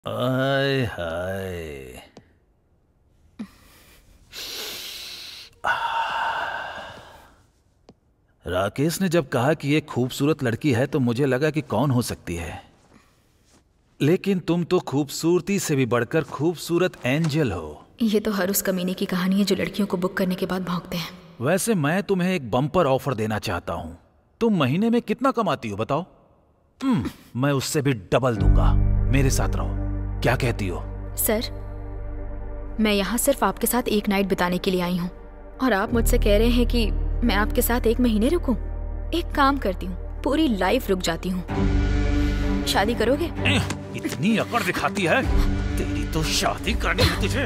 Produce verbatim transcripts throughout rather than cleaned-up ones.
आय हाय। राकेश ने जब कहा कि ये खूबसूरत लड़की है तो मुझे लगा कि कौन हो सकती है, लेकिन तुम तो खूबसूरती से भी बढ़कर खूबसूरत एंजल हो। ये तो हर उस कमीने की कहानी है जो लड़कियों को बुक करने के बाद भौंकते हैं। वैसे मैं तुम्हें एक बम्पर ऑफर देना चाहता हूँ। तुम महीने में कितना कमाती हो बताओ? मैं उससे भी डबल दूंगा। मेरे साथ रहो, क्या कहती हो? सर, मैं यहाँ सिर्फ आपके साथ एक नाइट बिताने के लिए आई हूँ और आप मुझसे कह रहे हैं कि मैं आपके साथ एक महीने रुकूं? एक काम करती हूँ, पूरी लाइफ रुक जाती हूँ। शादी करोगे? इतनी अकड़ दिखाती है, तेरी तो शादी करनी है तुझे।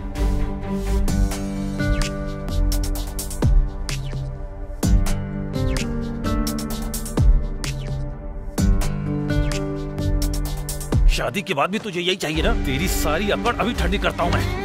शादी के बाद भी तुझे यही चाहिए ना? तेरी सारी अकड़ अभी ठंडी करता हूं मैं।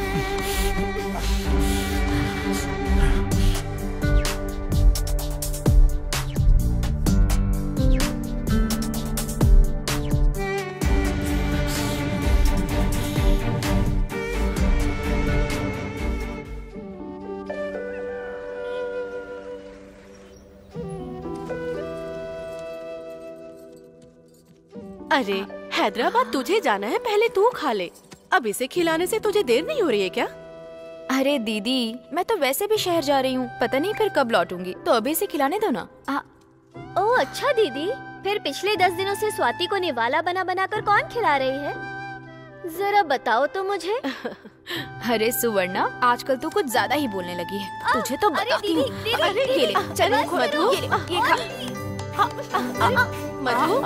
अरे हैदराबाद तुझे जाना है, पहले तू खा ले। अब इसे खिलाने से तुझे देर नहीं हो रही है क्या? अरे दीदी, मैं तो वैसे भी शहर जा रही हूँ, पता नहीं फिर कब लौटूंगी, तो अभी इसे खिलाने दो ना। आ... ओह अच्छा दीदी, फिर पिछले दस दिनों से स्वाति को निवाला बना बना कर कौन खिला रही है? जरा बताओ तो मुझे। अरे सुवर्णा, आजकल तू कुछ ज्यादा ही बोलने लगी है। तुझे तो बताती हूँ। ये ले, चल मधु, ये खा। मधु,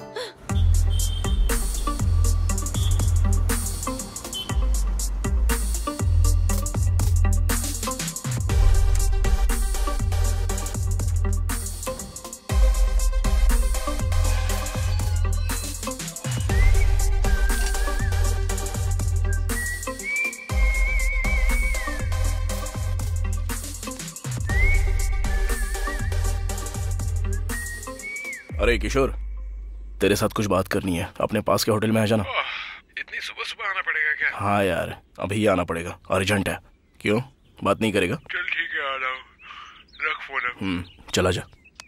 अरे किशोर, तेरे साथ कुछ बात करनी है। अपने पास के होटल में आ जाना। इतनी सुबह सुबह आना पड़ेगा क्या? हाँ यार, अभी आना पड़ेगा, अर्जेंट है। क्यों, बात नहीं करेगा? चल ठीक है, आ रहा हूँ, रख फोन। हम्म, चला जा।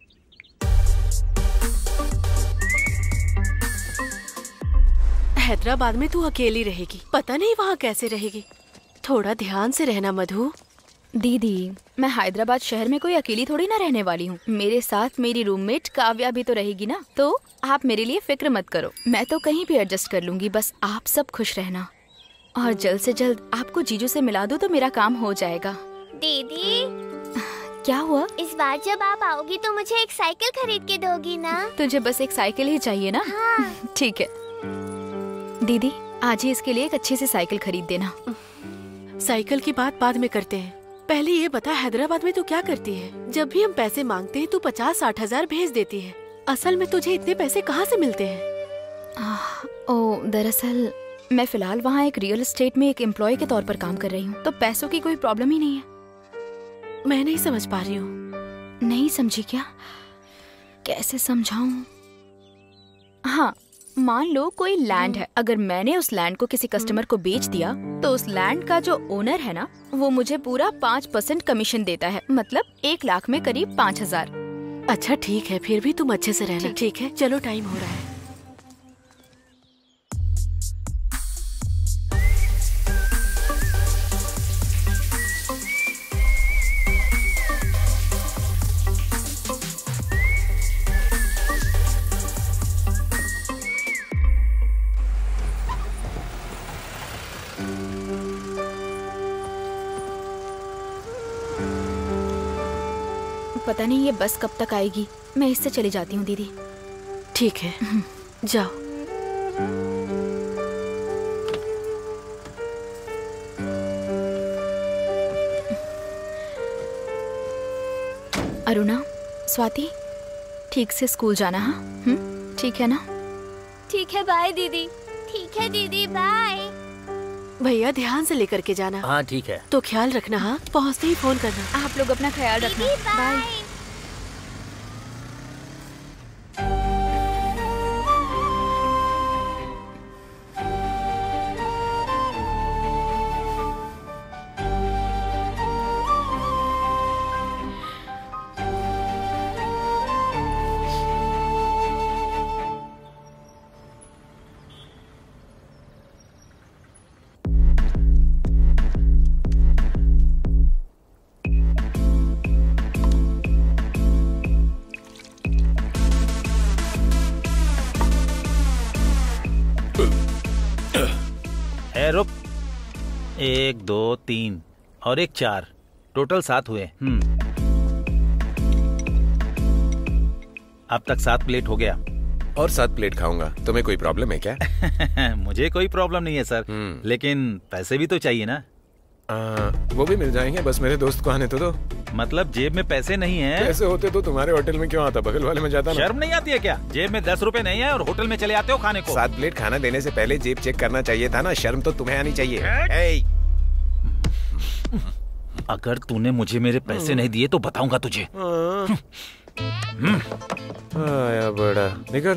हैदराबाद में तू अकेली रहेगी, पता नहीं वहाँ कैसे रहेगी। थोड़ा ध्यान से रहना मधु। दीदी, मैं हैदराबाद शहर में कोई अकेली थोड़ी ना रहने वाली हूँ। मेरे साथ मेरी रूममेट काव्या भी तो रहेगी ना, तो आप मेरे लिए फिक्र मत करो, मैं तो कहीं भी एडजस्ट कर लूंगी। बस आप सब खुश रहना, और जल्द से जल्द आपको जीजू से मिला दो तो मेरा काम हो जाएगा। दीदी, क्या हुआ? इस बार जब आप आओगी तो मुझे एक साइकिल खरीद के दोगी ना? तुझे बस एक साइकिल ही चाहिए ना? हाँ। ठीक है दीदी, आज ही इसके लिए एक अच्छी सी साइकिल खरीद देना। साइकिल की बात बाद में करते हैं, पहले ये बता हैदराबाद में तू क्या करती है? जब भी हम पैसे मांगते हैं तू पचास साठ हजार भेज देती है। असल में तुझे इतने पैसे कहाँ से मिलते हैं? ओ, दरअसल मैं फिलहाल वहाँ एक रियल एस्टेट में एक एम्प्लॉय के तौर पर काम कर रही हूँ, तो पैसों की कोई प्रॉब्लम ही नहीं है। मैं नहीं समझ पा रही हूँ। नहीं समझी क्या? कैसे समझाऊं? हाँ, मान लो कोई लैंड है, अगर मैंने उस लैंड को किसी कस्टमर को बेच दिया तो उस लैंड का जो ओनर है ना, वो मुझे पूरा पाँच परसेंट कमीशन देता है, मतलब एक लाख में करीब पाँच हजार। अच्छा ठीक है, फिर भी तुम अच्छे से रहना। ठीक है, चलो टाइम हो रहा है। पता नहीं ये बस कब तक आएगी, मैं इससे चली जाती हूँ दीदी। ठीक है, जाओ। अरुणा, स्वाति, ठीक से स्कूल जाना। हाँ, हम्म, ठीक है ना? ठीक है, बाय दीदी। ठीक है दीदी, बाय। भैया ध्यान से लेकर के जाना। हाँ ठीक है। तो ख्याल रखना। हाँ, पहुँचते ही फोन करना। आप लोग अपना ख्याल रखना। बाय। ए रुक, एक दो तीन और एक चार, टोटल सात हुए। हम्म अब तक सात प्लेट हो गया। और सात प्लेट खाऊंगा, तुम्हें कोई प्रॉब्लम है क्या? मुझे कोई प्रॉब्लम नहीं है सर, लेकिन पैसे भी तो चाहिए ना। आ, वो भी मिल जाएंगे, बस मेरे दोस्त को आने तो दो। मतलब जेब में पैसे नहीं है? पैसे होते तो तुम्हारे होटल में क्यों आता, बगल वाले में जाता ना। शर्म नहीं आती है क्या? जेब में दस रुपए नहीं है और होटल में चले आते हो खाने को। सात प्लेट खाना देने से पहले जेब चेक करना चाहिए था ना, शर्म तो तुम्हें आनी चाहिए। ए! अगर तूने मुझे मेरे पैसे नहीं दिए तो बताऊंगा तुझे। आया बड़ा, निकल।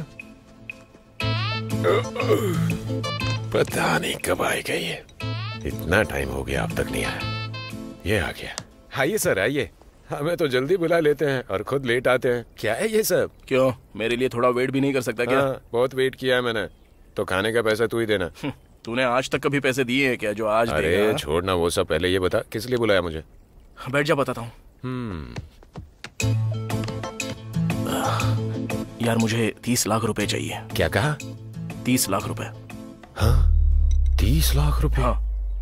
पता नहीं कब आएगा ये, इतना टाइम हो गया अब तक नहीं आया। ये आ गया। आइए सर आइए, हमें तो जल्दी बुला लेते हैं और खुद लेट आते हैं। क्या है ये सब? क्यों, मेरे लिए थोड़ा वेट भी नहीं कर सकता क्या? हाँ, बहुत वेट किया है मैंने, तो खाने का पैसा तू ही देना। तूने आज तक कभी पैसे दिए हैं क्या जो आज अरे देगा? छोड़ना वो सब, पहले ये बता किस लिए बुलाया मुझे? बैठ जा, बताता हूँ। हम्म यार मुझे तीस लाख रुपए चाहिए। क्या कहा? तीस लाख रुपए। हाँ तीस लाख रुपए? हाँ।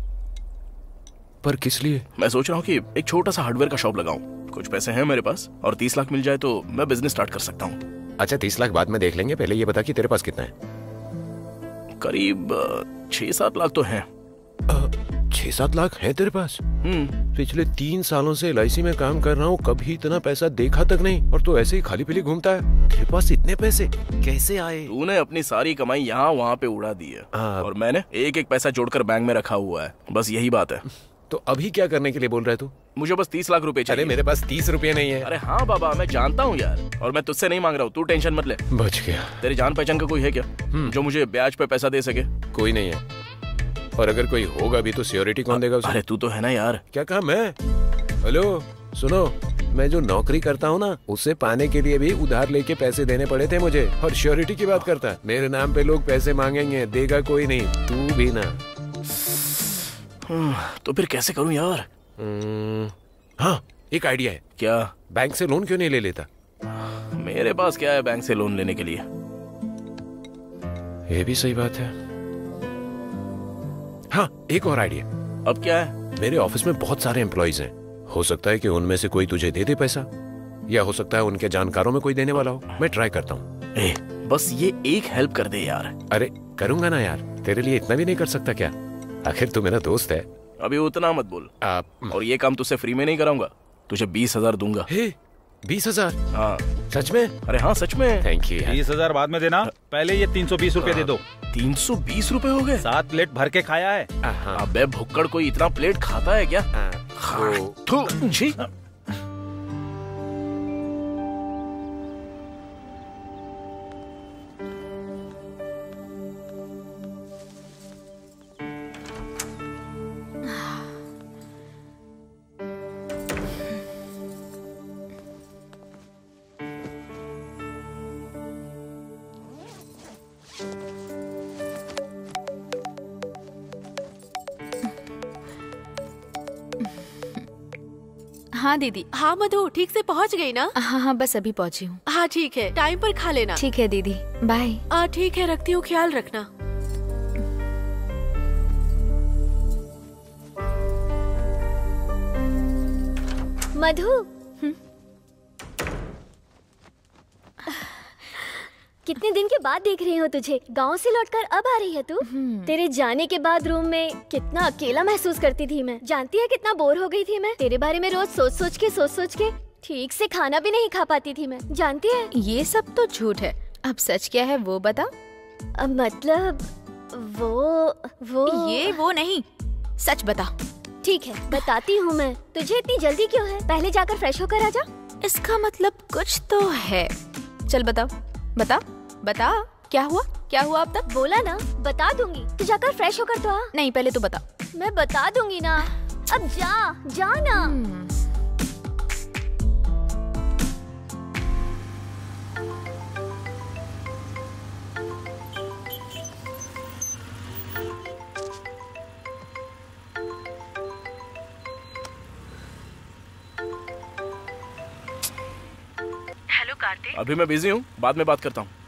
पर किस लिए? मैं सोच रहा हूँ कि एक छोटा सा हार्डवेयर का शॉप लगाऊं। कुछ पैसे हैं मेरे पास और तीस लाख मिल जाए तो मैं बिजनेस स्टार्ट कर सकता हूँ। अच्छा तीस लाख बाद में देख लेंगे, पहले ये बता कि तेरे पास कितना है? करीब छह सात लाख तो हैं। छह सात लाख है तेरे पास? हम्म पिछले तीन सालों से एल आई सी में काम कर रहा हूँ, कभी इतना पैसा देखा तक नहीं, और तो ऐसे ही खाली पीली घूमता है। तेरे पास इतने पैसे कैसे आए? तूने अपनी सारी कमाई यहाँ वहाँ पे उड़ा दी है और मैंने एक एक पैसा जोड़कर बैंक में रखा हुआ है, बस यही बात है। तो अभी क्या करने के लिए बोल रहा है तू? मुझे बस तीस लाख रुपए चाहिए। अरे मेरे पास तीस रुपए नहीं है। अरे हाँ बाबा, मैं जानता हूँ यार, और मैं तुझसे नहीं मांग रहा हूँ, तू टेंशन मत ले। बच गया। तेरी जान पहचान का कोई है क्या जो मुझे ब्याज पे पैसा दे सके? कोई नहीं है, और अगर कोई होगा भी तो सिक्योरिटी कौन देगा उसे? अरे तू तो है ना यार। क्या कहा मैं? हेलो सुनो, मैं जो नौकरी करता हूँ ना, उसे पाने के लिए भी उधार लेके पैसे देने पड़े थे मुझे, और श्योरिटी की बात करता है। मेरे नाम पे लोग पैसे मांगेंगे, देगा कोई नहीं, तू भी ना। तो फिर कैसे करूँ यार? हाँ एक आइडिया है। क्या? बैंक से लोन क्यों नहीं ले लेता? मेरे पास क्या है बैंक से लोन लेने के लिए? ये भी सही बात है। हाँ एक और आइडिया। अब क्या है? मेरे ऑफिस में बहुत सारे एम्प्लॉइज हैं, हो सकता है कि उनमें से कोई तुझे दे दे पैसा, या हो सकता है उनके जानकारों में कोई देने वाला हो। मैं ट्राई करता हूँ। ए, बस ये एक हेल्प कर दे यार। अरे करूंगा ना यार, तेरे लिए इतना भी नहीं कर सकता क्या? आखिर तू मेरा दोस्त है। अभी उतना मत बोल। आप और ये काम तुझसे फ्री में नहीं कराऊंगा, तुझे बीस हजार दूंगा। हे, बीस हजार? हाँ सच में? अरे हाँ सच में। Thank you. बीस हजार बाद में देना, पहले ये तीन सौ बीस रूपए दे दो। तीन सौ बीस रूपए हो गए? सात प्लेट भर के खाया है। अबे भुक्कड़, कोई इतना प्लेट खाता है क्या? थू, छी। हाँ दीदी। हाँ मधु, ठीक से पहुँच गई ना? हाँ हाँ बस अभी पहुँची हूँ। हाँ ठीक है, टाइम पर खा लेना। ठीक है दीदी, बाय। हाँ ठीक है, रखती हूँ, ख्याल रखना। मधु, कितने दिन के बाद देख रही हूँ तुझे। गांव से लौटकर अब आ रही है तू? तेरे जाने के बाद रूम में कितना अकेला महसूस करती थी मैं। जानती है कितना बोर हो गई थी मैं। तेरे बारे में रोज सोच सोच के सोच सोच के ठीक से खाना भी नहीं खा पाती थी मैं, जानती है? ये सब तो झूठ है, अब सच क्या है वो बता। अब मतलब वो वो ये वो नहीं, सच बता। ठीक है बताती हूँ मैं। तुझे इतनी जल्दी क्यों है? पहले जाकर फ्रेश होकर आजा। इसका मतलब कुछ तो है। चल बताओ, बता बता, क्या हुआ क्या हुआ अब तक? बोला ना बता दूंगी, तू जाकर फ्रेश होकर तो आ। नहीं पहले तू बता। मैं बता दूंगी ना, अब जा जा ना। हेलो कार्तिक। अभी मैं बिजी हूँ, बाद में बात करता हूँ।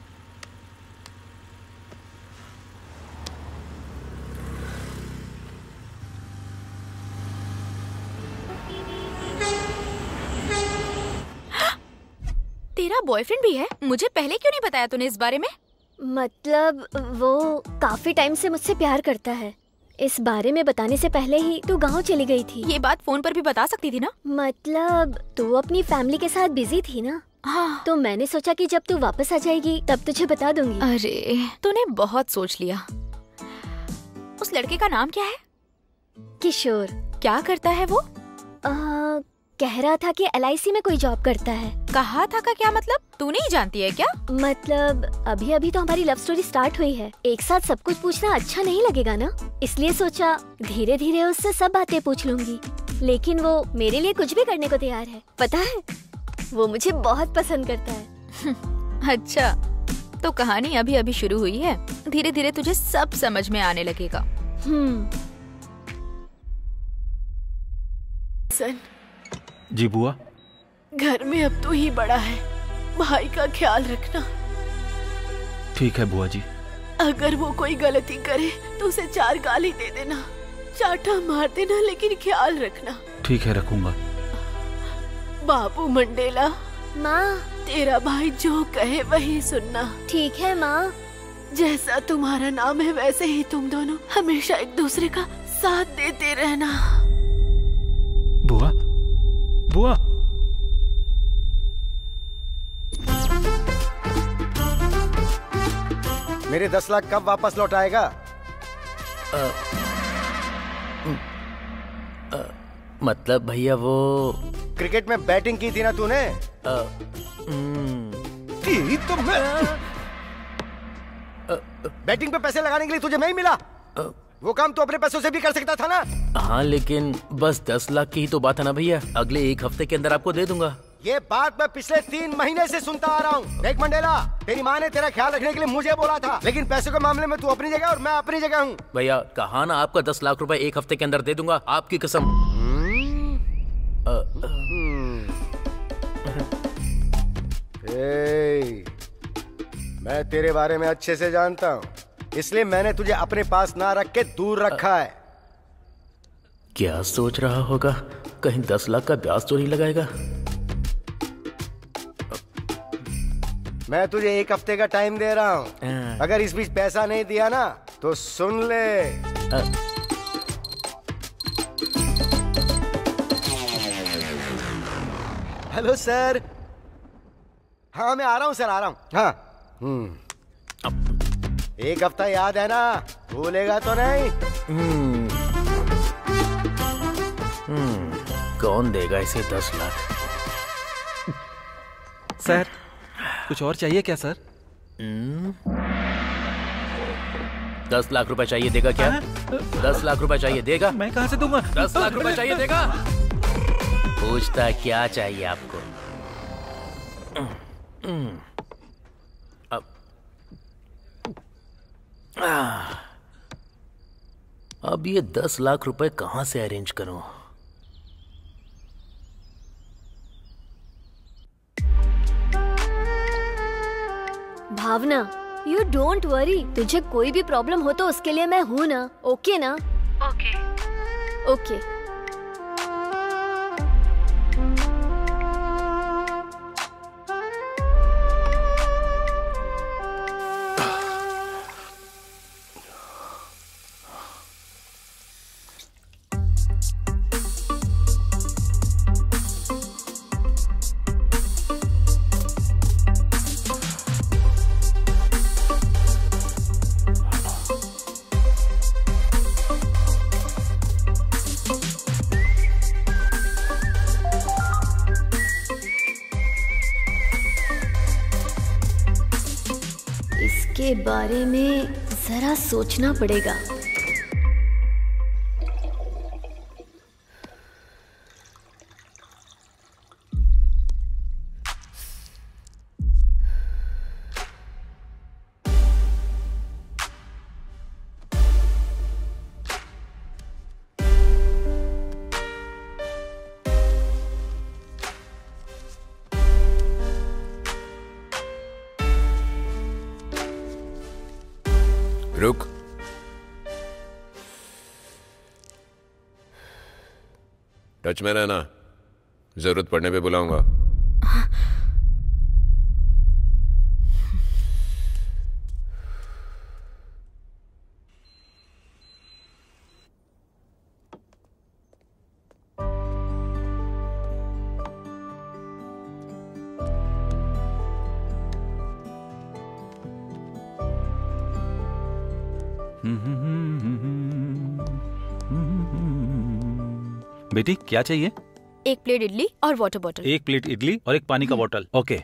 तेरा बॉयफ्रेंड भी है? मुझे पहले क्यों नहीं बताया तूने इस बारे में? मतलब वो काफी टाइम से मुझसे प्यार करता है। इस बारे में बताने से पहले ही तू गांव चली गई थी। ये बात फोन पर भी बता सकती थी ना? मतलब तू अपनी फैमिली के साथ बिजी थी ना। हाँ। तो मैंने सोचा कि जब तू वापस आ जाएगी तब तुझे बता दूंगी। अरे तूने बहुत सोच लिया। उस लड़के का नाम क्या है? किशोर। क्या करता है वो? आ, कह रहा था कि एल आई सी में कोई जॉब करता है। कहा था का क्या मतलब? तू नहीं जानती है क्या? मतलब अभी अभी तो हमारी लव स्टोरी स्टार्ट हुई है। एक साथ सब कुछ पूछना अच्छा नहीं लगेगा ना, इसलिए सोचा धीरे धीरे उससे सब बातें पूछ लूंगी। लेकिन वो मेरे लिए कुछ भी करने को तैयार है। पता है, वो मुझे बहुत पसंद करता है। अच्छा, तो कहानी अभी अभी शुरू हुई है। धीरे धीरे तुझे सब समझ में आने लगेगा। हम्म। सन, जी बुआ। घर में अब तू ही बड़ा है, भाई का ख्याल रखना। ठीक है बुआ जी। अगर वो कोई गलती करे तो उसे चार गाली दे देना, चाटा मार देना, लेकिन ख्याल रखना। ठीक है, रखूंगा। बाबू मंडेला, माँ तेरा भाई जो कहे वही सुनना। ठीक है माँ। जैसा तुम्हारा नाम है वैसे ही तुम दोनों हमेशा एक दूसरे का साथ देते रहना। बुआ, बुआ। मेरे दस लाख कब वापस लौट आएगा? आ, आ, मतलब भैया वो क्रिकेट में बैटिंग की थी ना तूने? आ, थी तो मैं बैटिंग पे पैसे लगाने के लिए तुझे नहीं मिला? आ, वो काम तो अपने पैसों से भी कर सकता था ना। हाँ, लेकिन बस दस लाख की ही तो बात है ना भैया। अगले एक हफ्ते के अंदर आपको दे दूंगा। ये बात मैं पिछले तीन महीने से सुनता आ रहा हूँ। देख मंडेला, तेरी माँ ने तेरा ख्याल रखने के लिए मुझे बोला था, लेकिन पैसों के मामले में तू अपनी जगह और मैं अपनी जगह हूँ। भैया कहा ना आपका दस लाख रुपए एक हफ्ते के अंदर दे दूंगा, आपकी कसम। ए, मैं तेरे बारे में अच्छे से जानता हूँ, इसलिए मैंने तुझे अपने पास ना रख के दूर रखा है। क्या सोच रहा होगा? कहीं दस लाख का ब्याज तो नहीं लगाएगा? मैं तुझे एक हफ्ते का टाइम दे रहा हूँ। अगर इस बीच पैसा नहीं दिया ना तो सुन ले। आ, हेलो सर। हाँ मैं आ रहा हूँ सर, आ रहा हूँ। हाँ। हम्म। एक हफ्ता याद है ना? भूलेगा तो नहीं? हम्म। हम्म। कौन देगा इसे दस लाख? सर, कुछ और चाहिए क्या सर? दस लाख रुपए चाहिए, देगा क्या? दस लाख रुपए चाहिए, देगा? मैं कहाँ से दूंगा? दस लाख रुपए चाहिए, देगा? पूछता क्या चाहिए आपको? अब अब ये दस लाख रुपए कहाँ से अरेंज करूं? Bhavana, you don't worry. तुझे कोई भी प्रॉब्लम हो तो उसके लिए मैं हूँ ना। ओके ना? Okay okay. के बारे में जरा सोचना पड़ेगा। रुक। टच में रहना, जरूरत पड़ने पे बुलाऊंगा। बेटी क्या चाहिए? एक प्लेट इडली और वाटर बॉटल। एक प्लेट इडली और एक पानी का बॉटल। ओके।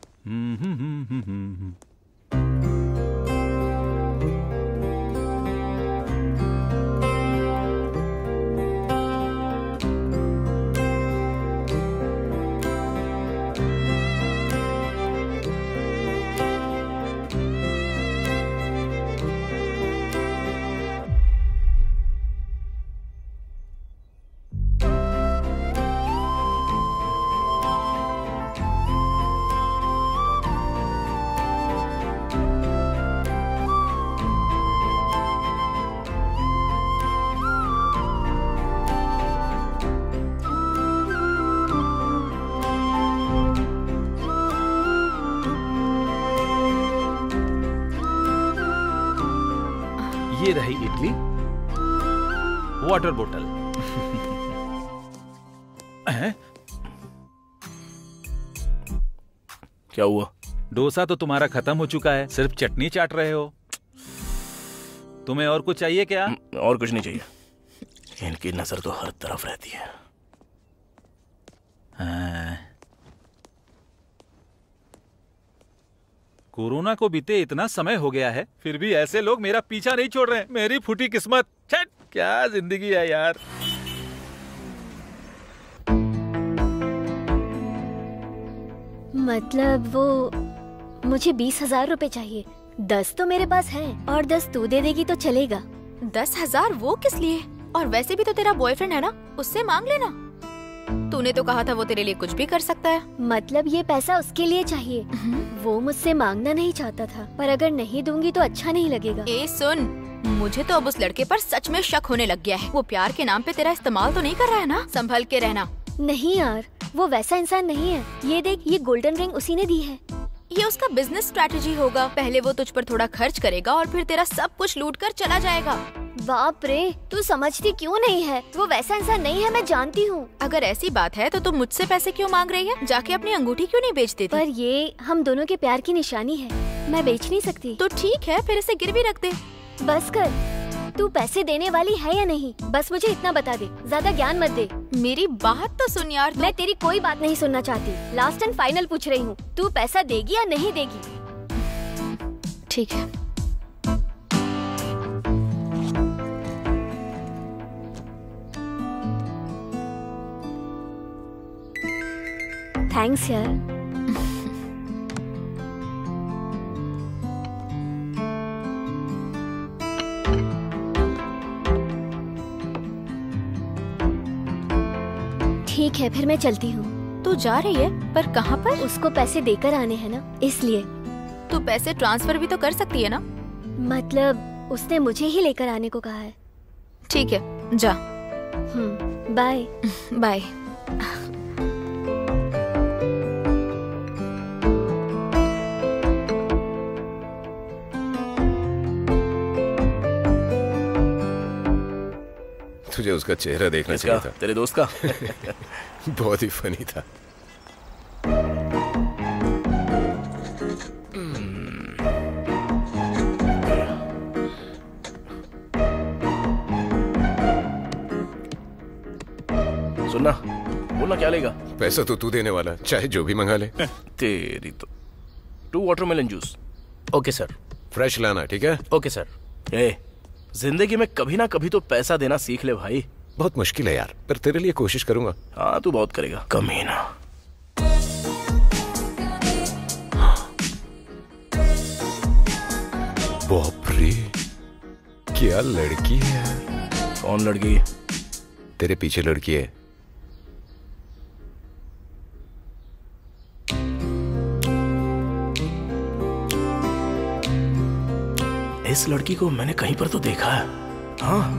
ये रही इडली, वाटर बोतल। क्या हुआ? डोसा तो तुम्हारा खत्म हो चुका है, सिर्फ चटनी चाट रहे हो। तुम्हें और कुछ चाहिए क्या? और कुछ नहीं चाहिए। इनकी नजर तो हर तरफ रहती है। हाँ। कोरोना को बीते इतना समय हो गया है, फिर भी ऐसे लोग मेरा पीछा नहीं छोड़ रहे हैं। मेरी फूटी किस्मत। छट, क्या जिंदगी है यार। मतलब वो मुझे बीस हजार रूपए चाहिए। दस तो मेरे पास है और दस तू दे देगी तो चलेगा। दस हजार वो किस लिए? और वैसे भी तो तेरा बॉयफ्रेंड है ना, उससे मांग लेना। तूने तो कहा था वो तेरे लिए कुछ भी कर सकता है। मतलब ये पैसा उसके लिए चाहिए। वो मुझसे मांगना नहीं चाहता था, पर अगर नहीं दूंगी तो अच्छा नहीं लगेगा। ए सुन, मुझे तो अब उस लड़के पर सच में शक होने लग गया है। वो प्यार के नाम पे तेरा इस्तेमाल तो नहीं कर रहा है ना? संभल के रहना। नहीं यार, वो वैसा इंसान नहीं है। ये देख, ये गोल्डन रिंग उसी ने दी है। ये उसका बिजनेस स्ट्रैटेजी होगा। पहले वो तुझ पर थोड़ा खर्च करेगा और फिर तेरा सब कुछ लूट कर चला जाएगा। बाप रे, तू समझती क्यों नहीं है? वो वैसा इंसान नहीं है, मैं जानती हूँ। अगर ऐसी बात है तो तुम मुझसे पैसे क्यों मांग रही है? जाके अपनी अंगूठी क्यों नहीं बेच देती? पर ये हम दोनों के प्यार की निशानी है, मैं बेच नहीं सकती। तो ठीक है, फिर इसे गिरवी रख दे। बस कर, तू पैसे देने वाली है या नहीं? बस मुझे इतना बता दे, ज्यादा ज्ञान मत दे। मेरी बात तो सुन यार। मैं तेरी कोई बात नहीं सुनना चाहती। लास्ट एंड फाइनल पूछ रही हूँ, तू पैसा देगी या नहीं देगी? ठीक है। थैंक्स यार। ठीक है, फिर मैं चलती हूँ। तू जा रही है? पर कहाँ पर? उसको पैसे देकर आने हैं ना, इसलिए। तू पैसे ट्रांसफर भी तो कर सकती है ना? मतलब उसने मुझे ही लेकर आने को कहा है। ठीक है, जा। Hmm, bye. बाय। तुझे उसका चेहरा देखना चाहिए था। तेरे दोस्त का? बहुत ही फनी था। सुनना, बोलना क्या लेगा? पैसा तो तू देने वाला, चाहे जो भी मंगा ले। तेरी तो। Two watermelon juice. Okay sir. Fresh लाना, ठीक है? Okay sir. ए, जिंदगी में कभी ना कभी तो पैसा देना सीख ले भाई। बहुत मुश्किल है यार, पर तेरे लिए कोशिश करूंगा। हाँ, तू बहुत करेगा, कमीना। बाप रे, क्या लड़की है। कौन लड़की? तेरे पीछे लड़की है। इस लड़की को मैंने कहीं पर तो देखा है। हाँ,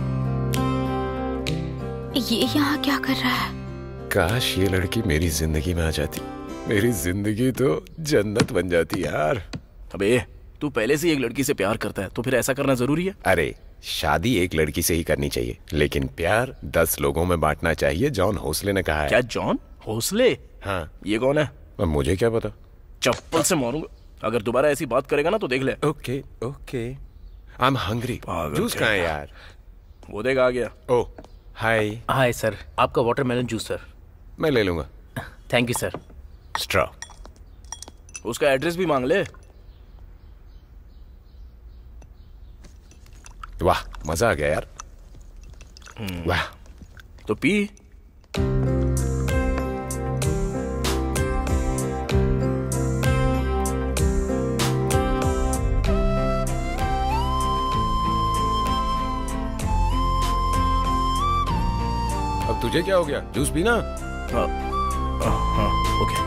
ये यहाँ क्या कर रहा है? काश ये लड़की मेरी जिंदगी में आ जाती, मेरी जिंदगी तो जन्नत बन जाती यार। अबे, तू पहले से एक लड़की से प्यार करता है तो फिर ऐसा करना जरूरी है? अरे, शादी एक लड़की से ही करनी चाहिए, लेकिन प्यार दस लोगों में बांटना चाहिए, जॉन होसले ने कहा है। क्या जॉन होसले? हाँ। ये कौन है? अब मुझे क्या पता। चप्पल से मारूंगा अगर दोबारा ऐसी बात करेगा ना तो देख ले। Okay okay, I am hungry. Juice कहाँ है यार? वो देख आ गया। Oh hi. हाय सर, आपका वाटरमेलन जूस सर। मैं ले लूंगा। Thank you sir. स्ट्रॉ। उसका एड्रेस भी मांग ले। वाह मजा आ गया यार। वाह। तो पी। अब तुझे क्या हो गया? जूस पीना। हाँ हाँ ओके।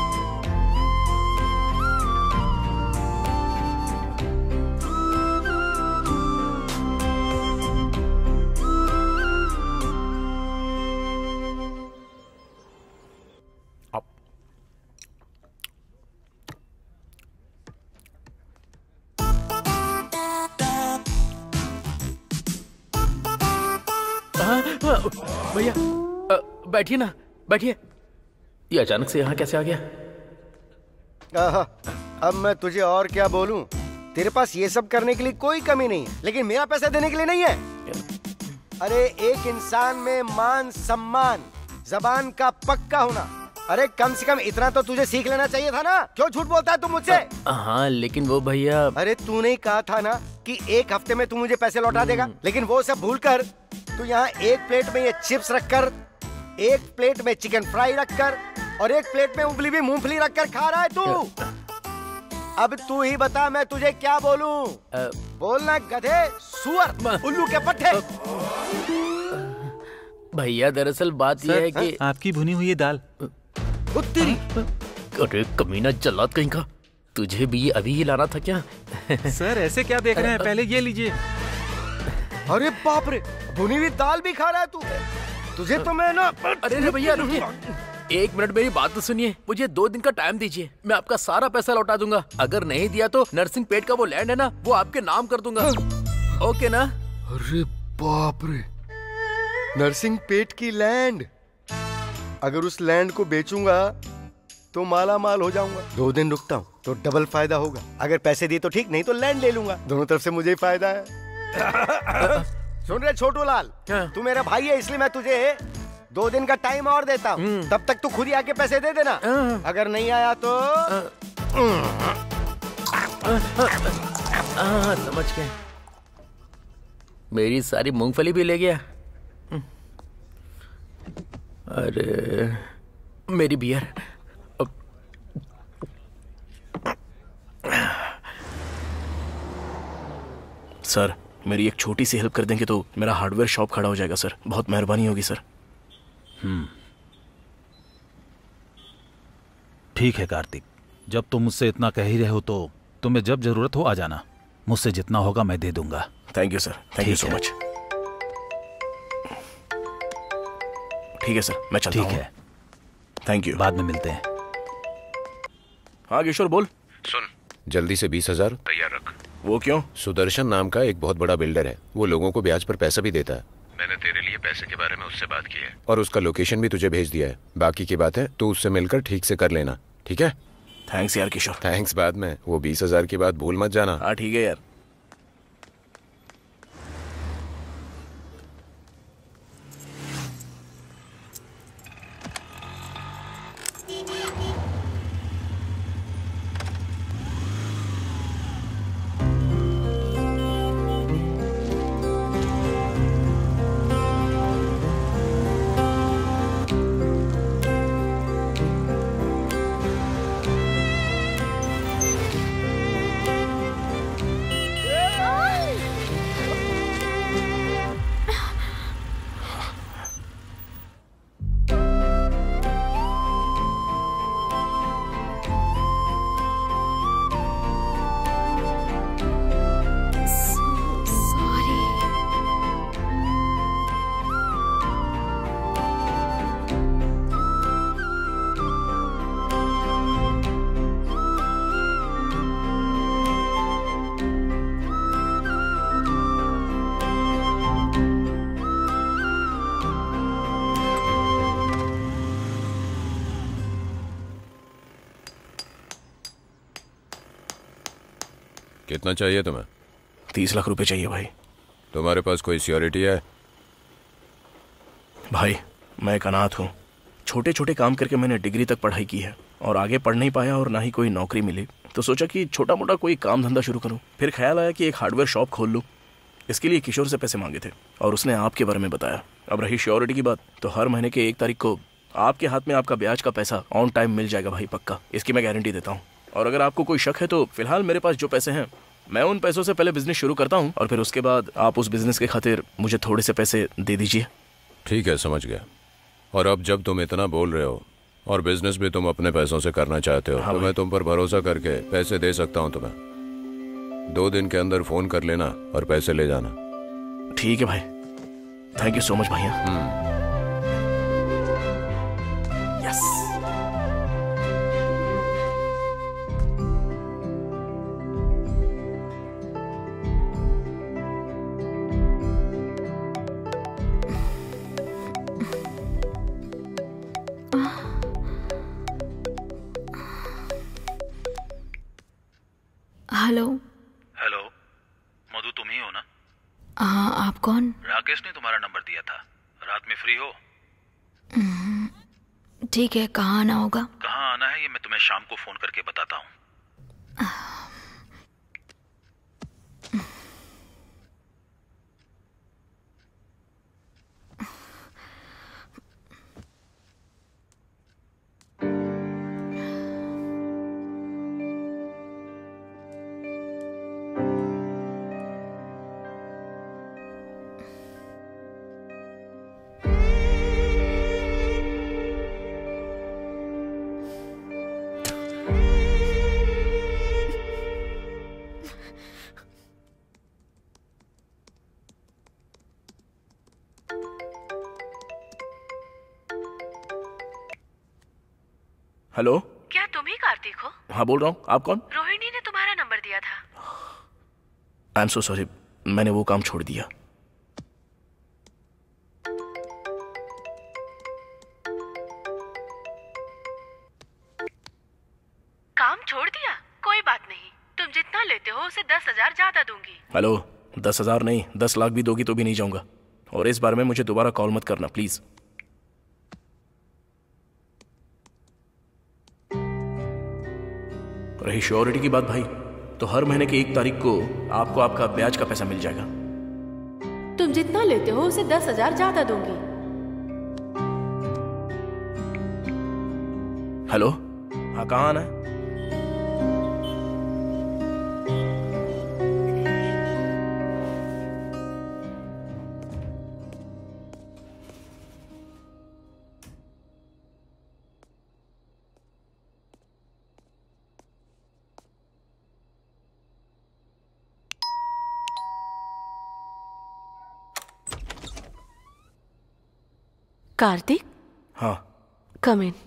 भैया बैठिए ना, बैठिए। ये अचानक से यहाँ कैसे आ गया? आहा, अब मैं तुझे और क्या बोलूं? तेरे पास ये सब करने के लिए कोई कमी नहीं है, लेकिन मेरा पैसा देने के लिए नहीं है। अरे एक इंसान में मान सम्मान, जबान का पक्का होना, अरे कम से कम इतना तो तुझे सीख लेना चाहिए था ना। क्यों झूठ बोलता है तू मुझसे? हाँ लेकिन वो भैया। अरे तूने ही कहा था ना कि एक हफ्ते में तू मुझे पैसे लौटा देगा, लेकिन वो सब भूलकर तू यहाँ एक प्लेट में ये चिप्स रखकर, एक प्लेट में चिकन फ्राई रखकर और एक प्लेट में उबली हुई मूंगफली रखकर खा रहा है तू। अब तू ही बता मैं तुझे क्या बोलूं? बोलना गधे, सुअर, उल्लू के पट्टे। भैया दरअसल बात यह है कि आपकी भुनी हुई दाल। उत्तरी। अरे कमीना जल्लाद कहीं का, तुझे भी अभी ही लाना था क्या? सर ऐसे क्या देख रहे हैं, पहले ये लीजिए। अरे बाप रे, भुनी हुई दाल भी खा रहा है तू। तुझे तो मैं ना। अरे भैया रुकिए, एक मिनट मेरी बात तो सुनिए। मुझे दो दिन का टाइम दीजिए, मैं आपका सारा पैसा लौटा दूंगा। अगर नहीं दिया तो नरसिंह पेट का वो लैंड है ना, वो आपके नाम कर दूंगा। ओके ना? अरे बाप रे, नरसिंह पेट की लैंड। अगर उस लैंड को बेचूंगा तो माला माल हो जाऊंगा। दो दिन रुकता हूँ तो डबल फायदा होगा। अगर पैसे दिए तो ठीक, नहीं तो लैंड ले लूंगा। दोनों तरफ से मुझे ही फायदा है। सुन रहे छोटू लाल, तू मेरा भाई है इसलिए मैं तुझे दो दिन का टाइम और देता हूँ। तब तक तू खुद ही आके पैसे दे देना। अगर नहीं आया तो समझ गए। मेरी सारी मूंगफली भी ले गया। अरे मेरी बियर। सर मेरी एक छोटी सी हेल्प कर देंगे तो मेरा हार्डवेयर शॉप खड़ा हो जाएगा सर। बहुत मेहरबानी होगी सर। हम्म ठीक है कार्तिक, जब तुम मुझसे इतना कह ही रहे हो तो तुम्हें जब जरूरत हो आ जाना। मुझसे जितना होगा मैं दे दूंगा। Thank you sir, thank you so much. ठीक है सर, मैं चलता हूँ। ठीक है, थैंक यू। बाद में मिलते हैं। हाँ किशोर बोल। सुन, जल्दी से बीस हजार तैयार रख। वो क्यों? सुदर्शन नाम का एक बहुत बड़ा बिल्डर है, वो लोगों को ब्याज पर पैसा भी देता है। मैंने तेरे लिए पैसे के बारे में उससे बात की है और उसका लोकेशन भी तुझे भेज दिया है। बाकी की बात है तू उससे मिलकर ठीक से कर लेना, ठीक है? थैंक्स यार किशोर। थैंक्स बाद में। वो बीस हजार की बात भूल मत जाना। हाँ ठीक है यार। कितना चाहिए तुम्हें? तीस लाख रुपए चाहिए भाई। तुम्हारे पास कोई सिक्योरिटी है? भाई मैं एक अनाथ हूँ। छोटे छोटे काम करके मैंने डिग्री तक पढ़ाई की है और आगे पढ़ नहीं पाया और ना ही कोई नौकरी मिली, तो सोचा कि छोटा मोटा कोई काम धंधा शुरू करूँ। फिर ख्याल आया कि एक हार्डवेयर शॉप खोल लूँ। इसके लिए किशोर से पैसे मांगे थे और उसने आपके बारे में बताया। अब रही श्योरिटी की बात, तो हर महीने के एक तारीख को आपके हाथ में आपका ब्याज का पैसा ऑन टाइम मिल जाएगा भाई, पक्का। इसकी मैं गारंटी देता हूँ। और अगर आपको कोई शक है तो फिलहाल मेरे पास जो पैसे हैं, मैं उन पैसों से पहले बिजनेस शुरू करता हूँ और फिर उसके बाद आप उस बिजनेस के खातिर मुझे थोड़े से पैसे दे दीजिए। ठीक है, समझ गया। और अब जब तुम इतना बोल रहे हो और बिजनेस भी तुम अपने पैसों से करना चाहते हो, हाँ, तो मैं तुम पर भरोसा करके पैसे दे सकता हूँ तुम्हें। दो दिन के अंदर फोन कर लेना और पैसे ले जाना। ठीक है भाई, थैंक यू सो मच भैया। यस। हेलो। हेलो, मधु तुम ही हो ना? हाँ, आप कौन? राकेश ने तुम्हारा नंबर दिया था। रात में फ्री हो? ठीक है, कहाँ आना होगा? कहाँ आना है ये मैं तुम्हें शाम को फोन करके बताता हूँ। हेलो, क्या तुम ही कार्तिक हो? हाँ बोल रहा हूँ। आप कौन? रोहिणी ने तुम्हारा नंबर दिया था। आई एम सो सॉरी, मैंने वो काम छोड़ दिया। काम छोड़ दिया? कोई बात नहीं, तुम जितना लेते हो उसे दस हजार ज्यादा दूंगी। हेलो, दस हजार नहीं, दस लाख भी दोगी तो भी नहीं जाऊंगा। और इस बारे में मुझे दोबारा कॉल मत करना प्लीज। रही श्योरिटी की बात भाई, तो हर महीने की एक तारीख को आपको आपका ब्याज का पैसा मिल जाएगा। तुम जितना लेते हो उसे दस हजार ज्यादा दूंगी। हेलो, हाँ कहाँ आना है? कार्तिक? हाँ। कम इन।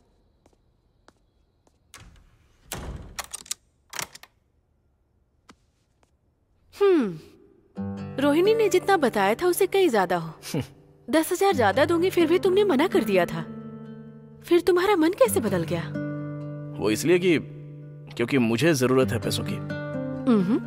हम्म रोहिणी ने जितना बताया था उससे कहीं ज्यादा हो। दस हजार ज्यादा दूंगी, फिर भी तुमने मना कर दिया था। फिर तुम्हारा मन कैसे बदल गया? वो इसलिए कि क्योंकि मुझे जरूरत है पैसों की। हम्म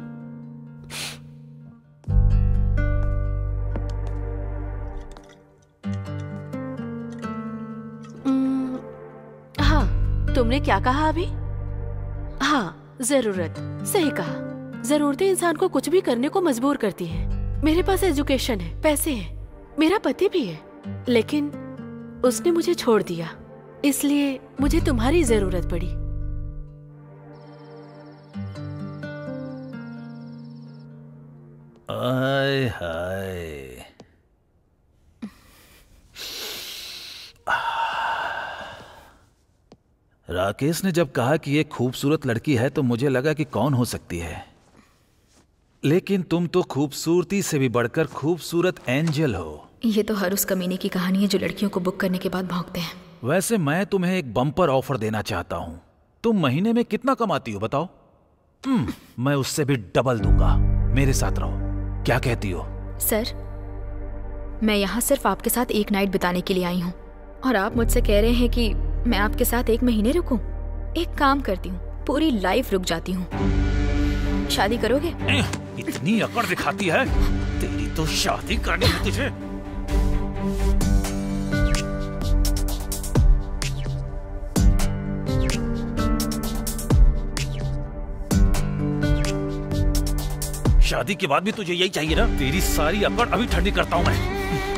तुमने क्या कहा अभी? हाँ, जरूरत। सही कहा। जरूरतें इंसान को कुछ भी करने को मजबूर करती हैं। मेरे पास एजुकेशन है, पैसे हैं, मेरा पति भी है, लेकिन उसने मुझे छोड़ दिया, इसलिए मुझे तुम्हारी जरूरत पड़ी। आय हाय, राकेश ने जब कहा कि ये खूबसूरत लड़की है तो मुझे लगा कि कौन हो सकती है, लेकिन तुम तो खूबसूरती से भी बढ़कर खूबसूरत एंजल हो। ये तो हर उस कमीने की कहानी है जो लड़कियों को बुक करने के बाद भौंकते हैं। वैसे मैं तुम्हें एक बम्पर ऑफर देना चाहता हूँ। तुम महीने में कितना कमाती हो बताओ? मैं उससे भी डबल दूंगा। मेरे साथ रहो, क्या कहती हो? सर, मैं यहाँ सिर्फ आपके साथ एक नाइट बिताने के लिए आई हूँ और आप मुझसे कह रहे हैं कि मैं आपके साथ एक महीने रुकूं? एक काम करती हूँ, पूरी लाइफ रुक जाती हूँ। शादी करोगे? इतनी अकड़ दिखाती है, तेरी तो शादी करनी है तुझे। शादी के बाद भी तुझे यही चाहिए ना? तेरी सारी अकड़ अभी ठंडी करता हूं मैं।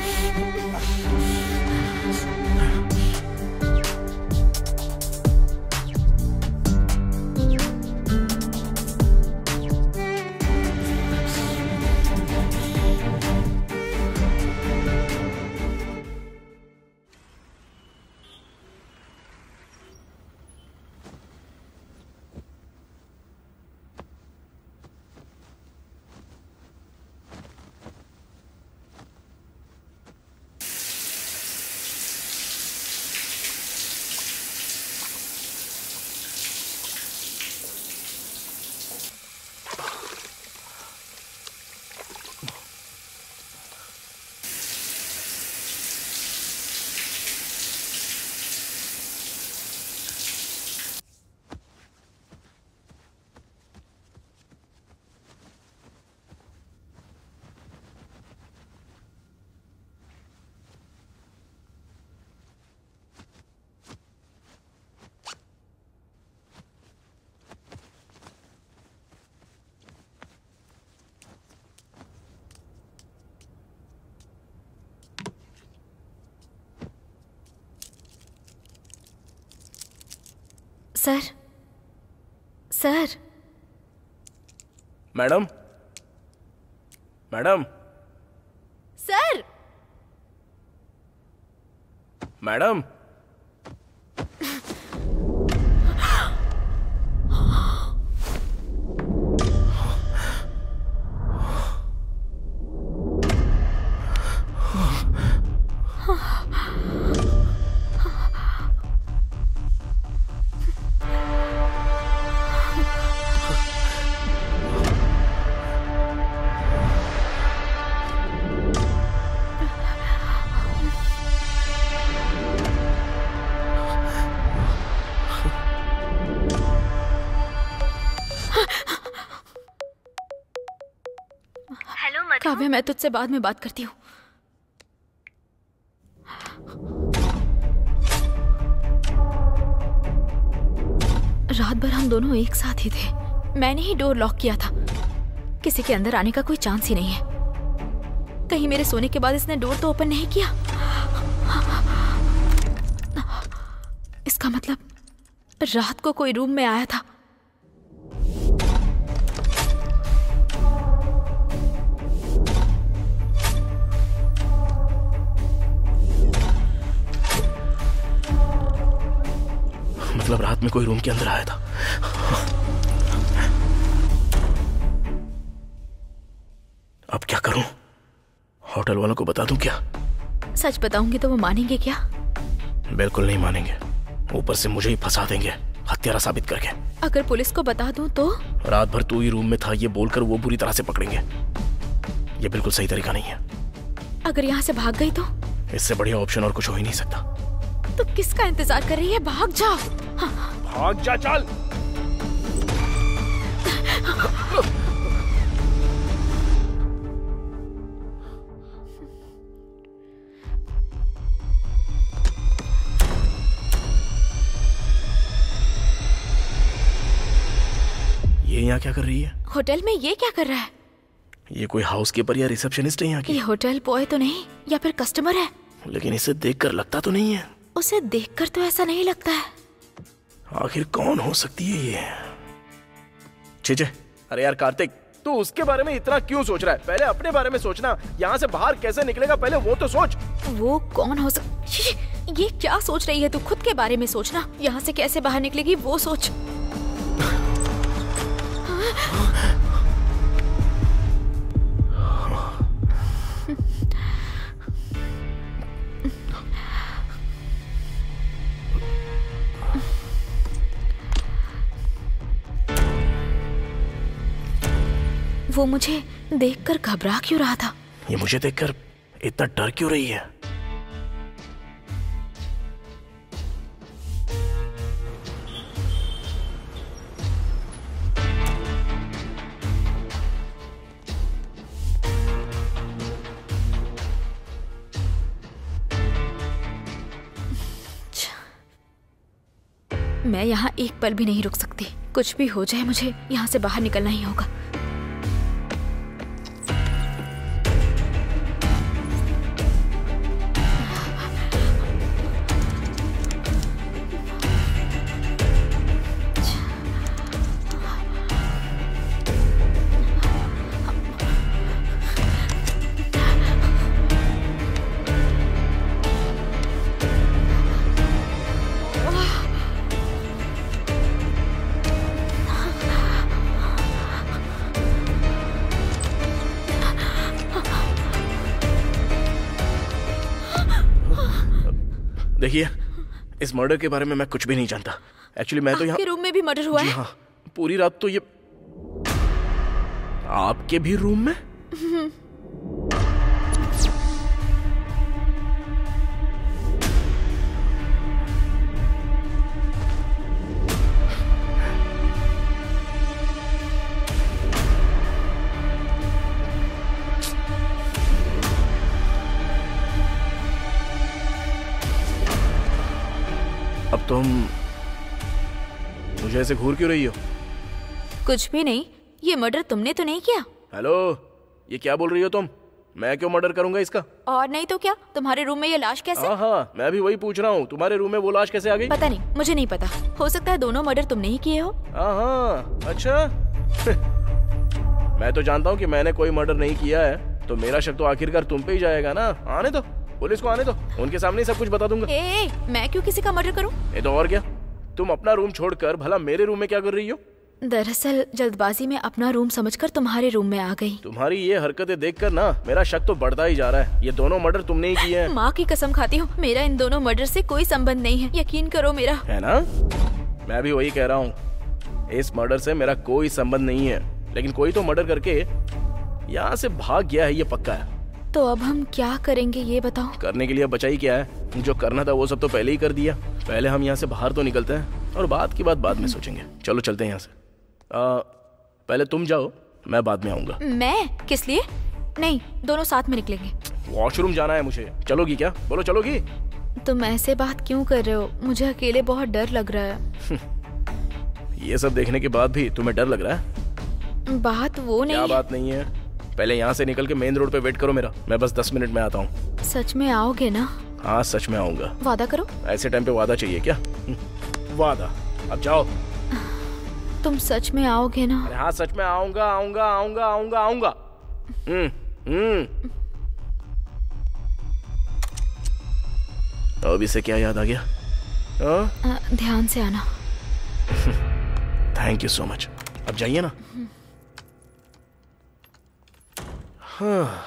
Sir, sir. Madam, madam, sir, madam. Kavya, मैं तुझसे बाद में बात करती हूँ। रात भर हम दोनों एक साथ ही थे। मैंने ही डोर लॉक किया था। किसी के अंदर आने का कोई चांस ही नहीं है। कहीं मेरे सोने के बाद इसने डोर तो ओपन नहीं किया। इसका मतलब रात को कोई रूम में आया था। मतलब रात में कोई रूम के अंदर आया था। अब क्या करूं? होटल वालों को बता दूं क्या? सच बताऊंगी तो वो मानेंगे क्या? बिल्कुल नहीं मानेंगे। ऊपर से मुझे ही फंसा देंगे हत्यारा साबित करके। अगर पुलिस को बता दूं तो? रात भर तू ही रूम में था ये बोलकर वो बुरी तरह से पकड़ेंगे। ये बिल्कुल सही तरीका नहीं है। अगर यहाँ से भाग गई तो? इससे बढ़िया ऑप्शन और कुछ हो ही नहीं सकता। तो किसका इंतजार कर रही है? भाग जा। भाग जा, चल। ये यहाँ क्या कर रही है? होटल में ये क्या कर रहा है? ये कोई हाउसकीपर या रिसेप्शनिस्ट है यहाँ की? ये होटल बॉय तो नहीं, या फिर कस्टमर है? लेकिन इसे देखकर लगता तो नहीं है। उसे देखकर तो ऐसा नहीं लगता है। आखिर कौन हो सकती है ये? छे, अरे यार कार्तिक, तू उसके बारे में इतना क्यों सोच रहा है? पहले अपने बारे में सोचना। यहाँ से बाहर कैसे निकलेगा पहले वो तो सोच। वो कौन हो सक... ये क्या सोच रही है तू? खुद के बारे में सोचना। यहाँ से कैसे बाहर निकलेगी वो सोच। वो मुझे देखकर घबरा क्यों रहा था? ये मुझे देखकर इतना डर क्यों रही है? मैं यहाँ एक पल भी नहीं रुक सकती। कुछ भी हो जाए मुझे यहाँ से बाहर निकलना ही होगा। देखिए, इस मर्डर के बारे में मैं कुछ भी नहीं जानता। एक्चुअली मैं तो यहाँ आपके रूम में भी मर्डर हुआ जी है? हाँ, पूरी रात तो ये आपके भी रूम में? अब तुम मुझे ऐसे घूर क्यों रही हो? कुछ भी नहीं। ये मर्डर तुमने तो नहीं किया? हेलो, ये क्या बोल रही हो तुम? मैं क्यों मर्डर करूंगा इसका? और नहीं तो क्या, तुम्हारे रूम में ये लाश कैसे? हाँ हाँ, मैं भी वही पूछ रहा हूँ, तुम्हारे रूम में वो लाश कैसे आ गई? पता नहीं, मुझे नहीं पता। हो सकता है दोनों मर्डर तुमने ही किए हो। हाँ हाँ, अच्छा। मैं तो जानता हूँ कि मैंने कोई मर्डर नहीं किया है, तो मेरा शक तो आखिरकार तुम पे ही जाएगा ना। आने दो, पुलिस को आने दो, उनके सामने ही सब कुछ बता दूंगा। ए, ए, मैं क्यों किसी का मर्डर करूं? ये तो और क्या, तुम अपना रूम छोड़कर भला मेरे रूम में क्या कर रही हो? दरअसल जल्दबाजी में अपना रूम समझकर तुम्हारे रूम में आ गई। तुम्हारी ये हरकतें देखकर ना मेरा शक तो बढ़ता ही जा रहा है। ये दोनों मर्डर तुमने ही किए हैं। माँ की कसम खाती हूँ, मेरा इन दोनों मर्डर से कोई संबंध नहीं है। यकीन करो मेरा। है ना? मैं भी वही कह रहा हूँ, इस मर्डर से मेरा कोई संबंध नहीं है, लेकिन कोई तो मर्डर करके यहाँ से भाग गया है, ये पक्का है। तो अब हम क्या करेंगे ये बताओ? करने के लिए बचा ही क्या है? जो करना था वो सब तो पहले ही कर दिया। पहले हम यहाँ से बाहर तो निकलते हैं और बात की बात बाद में सोचेंगे। चलो चलते हैं यहाँ से। आ, पहले तुम जाओ, मैं बाद में आऊंगा। मैं? किस लिए? नहीं, दोनों साथ में निकलेंगे। वॉशरूम जाना है मुझे। चलोगी क्या? बोलो चलोगी? तुम ऐसे बात क्यों कर रहे हो? मुझे अकेले बहुत डर लग रहा है। ये सब देखने के बाद भी तुम्हें डर लग रहा है? बात वो नहीं। क्या बात नहीं है? पहले यहाँ से निकल के मेन रोड पे वेट करो मेरा, मैं बस दस मिनट में आता हूँ। सच में आओगे ना? हाँ सच में आऊंगा। वादा करो। ऐसे टाइम पे वादा चाहिए क्या? वादा। अब जाओ। तुम सच में आओगे ना? अरे हाँ सच में आऊंगा आऊंगा आऊंगा आऊंगा आऊंगा। हम्म हम्म। अब इसे क्या याद आ गया? आ, ध्यान से आना। Thank you so much. अब जाइए ना। हाँ।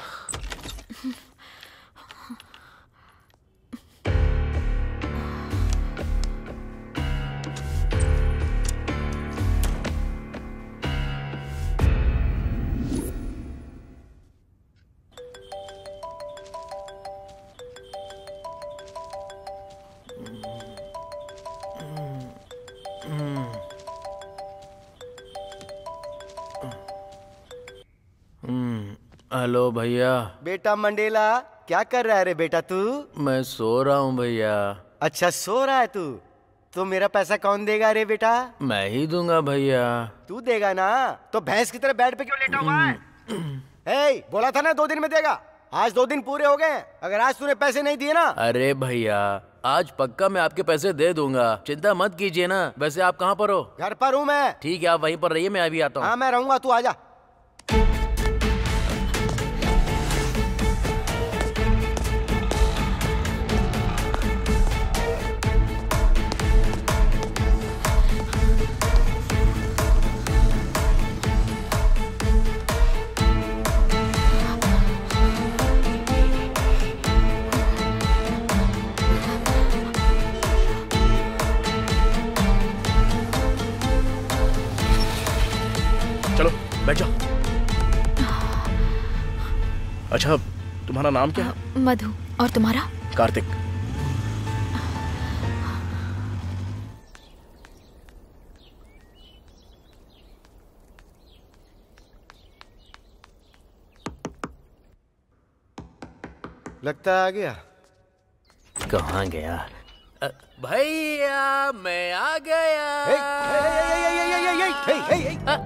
हेलो भैया। बेटा मंडेला, क्या कर रहा है रे बेटा तू? मैं सो रहा हूँ भैया। अच्छा सो रहा है तू? तो मेरा पैसा कौन देगा रे बेटा? मैं ही दूंगा भैया। तू देगा ना? तो भैंस की तरह बेड पे क्यों लेटा हुआ है? ए, बोला था ना दो दिन में देगा। आज दो दिन पूरे हो गए। अगर आज तूने पैसे नहीं दिए ना। अरे भैया, आज पक्का मैं आपके पैसे दे दूंगा, चिंता मत कीजिए ना। वैसे आप कहाँ पर हो? घर पर हूँ मैं। ठीक है, आप वहीं पर रहिए, मैं अभी आता हूँ। हाँ मैं रहूंगा, तू आजा। बैठ जाओ। अच्छा, तुम्हारा नाम क्या है? मधु। और तुम्हारा? कार्तिक। लगता आ गया। कहाँ गया? भैया मैं आ गया। हे, हे, हे, हे, हे, हे, हे, हे, हे, हे।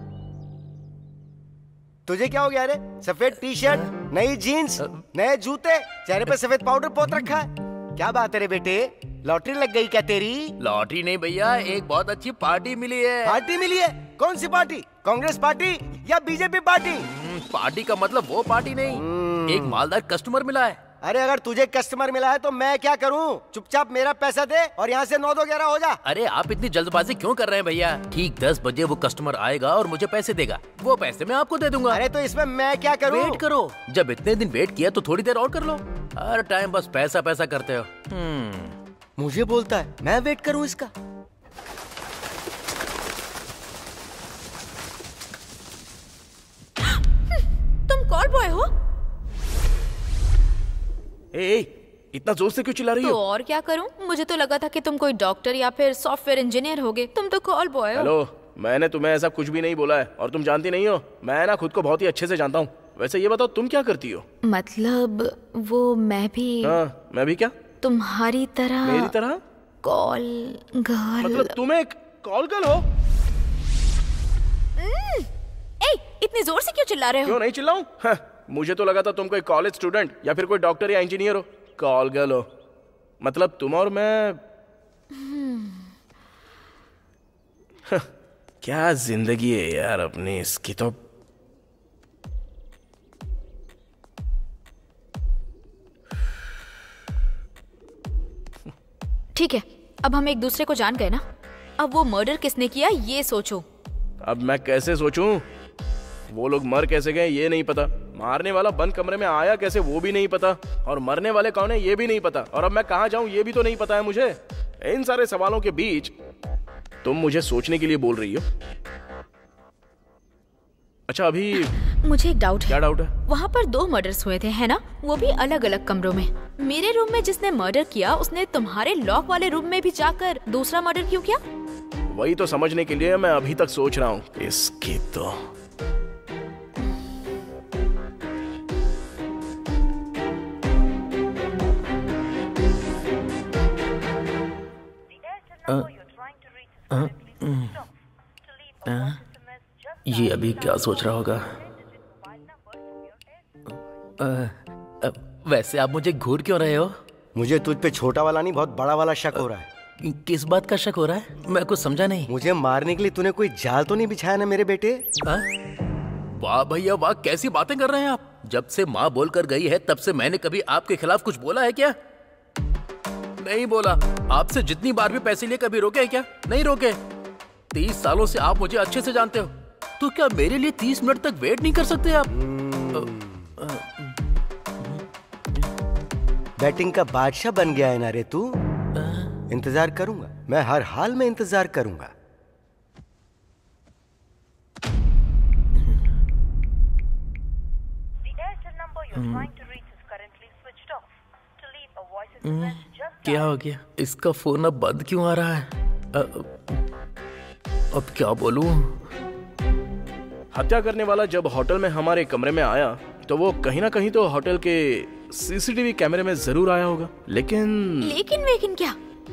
तुझे क्या हो गया रे? सफेद टी शर्ट, नई जीन्स, नए जूते, चेहरे पे सफेद पाउडर पोत रखा है। क्या बात है रे बेटे, लॉटरी लग गई क्या तेरी? लॉटरी नहीं भैया, एक बहुत अच्छी पार्टी मिली है। पार्टी मिली है? कौन सी पार्टी? कांग्रेस पार्टी या बीजेपी पार्टी? पार्टी का मतलब वो पार्टी नहीं, एक मालदार कस्टमर मिला है। अरे अगर तुझे कस्टमर मिला है तो मैं क्या करूं? चुपचाप मेरा पैसा दे और यहाँ से नौ दो ग्यारह हो जा। अरे आप इतनी जल्दबाजी क्यों कर रहे हैं भैया? ठीक दस बजे वो कस्टमर आएगा और मुझे पैसे देगा, वो पैसे मैं आपको दे दूंगा। अरे तो इसमें मैं क्या करूं? वेट करो, जब इतने दिन वेट किया तो थोड़ी देर और कर लो। हर टाइम बस पैसा पैसा करते हो। मुझे बोलता है मैं वेट करूं इसका। तुम कॉल बॉय हो? ए, ए, इतना जोर से क्यों चिल्ला रही हो? तो और क्या करूं? मुझे तो लगा था कि तुम कोई डॉक्टर या फिर सॉफ्टवेयर इंजीनियर होगे, तुम तो कॉल बॉय हो। हेलो, मैंने तुम्हें ऐसा कुछ भी नहीं बोला है और तुम जानती नहीं हो, मैं ना खुद को बहुत ही अच्छे से जानता हूँ। वैसे ये बताओ तुम क्या करती हो? मतलब वो मैं भी। हाँ, मैं भी क्या? तुम्हारी तरह। मेरी तरह? Call girl. मतलब तुम एक कॉल गर्ल हो? ए, इतनी जोर से क्यों चिल्ला रहे हो? क्यों नहीं चिल्लाऊं? हाँ, मुझे तो लगा था तुम कोई कॉलेज स्टूडेंट या फिर कोई डॉक्टर या इंजीनियर हो। कॉल गर्ल हो मतलब तुम और मैं। हाँ, क्या जिंदगी है यार अपनी, इसकी तो। ठीक है, अब हम एक दूसरे को जान गए ना, अब वो मर्डर किसने किया ये सोचो। अब मैं कैसे सोचूं? वो लोग मर कैसे गए ये नहीं पता, मारने वाला बंद कमरे में आया कैसे वो भी नहीं पता, और मरने वाले कौन है ये भी नहीं पता, और अब मैं कहाँ जाऊं ये भी तो नहीं पता है मुझे। इन सारे सवालों के बीच तुम मुझे सोचने के लिए बोल रही हो। अच्छा अभी मुझे एक डाउट है। क्या डाउट है? वहाँ पर दो मर्डर्स हुए थे है ना, वो भी अलग अलग कमरों में। मेरे रूम में जिसने मर्डर किया उसने तुम्हारे लॉक वाले रूम में भी जाकर दूसरा मर्डर क्यों किया? वही तो समझने के लिए मैं अभी तक सोच रहा हूँ। इसकी तो आ, आ, आ, ये अभी क्या सोच रहा होगा? आ, आ, वैसे आप मुझे घूर क्यों रहे हो? मुझे तुझ पे छोटा वाला नहीं बहुत बड़ा वाला शक हो रहा है। किस बात का शक हो रहा है? मैं कुछ समझा नहीं। मुझे मारने के लिए तूने कोई जाल तो नहीं बिछाया ना मेरे बेटे? वाह भैया वाह, कैसी बातें कर रहे हैं आप। जब से माँ बोलकर गई है तब से मैंने कभी आपके खिलाफ कुछ बोला है क्या? नहीं बोला। आपसे जितनी बार भी पैसे लिए कभी रोके हैं क्या? नहीं रोके। तीस सालों से आप मुझे अच्छे से जानते हो, तो क्या मेरे लिए तीस मिनट तक वेट नहीं कर सकते आप? बैटिंग का बादशाह बन गया है ना रे तू। इंतजार करूंगा, मैं हर हाल में इंतजार करूंगा। क्या हो गया? इसका फोन अब बंद क्यों आ रहा है? अ, अब क्या बोलूं? हत्या करने वाला जब होटल में हमारे कमरे में आया तो वो कहीं ना कहीं तो होटल के सीसीटीवी कैमरे में जरूर आया होगा, लेकिन लेकिन वेकिन क्या?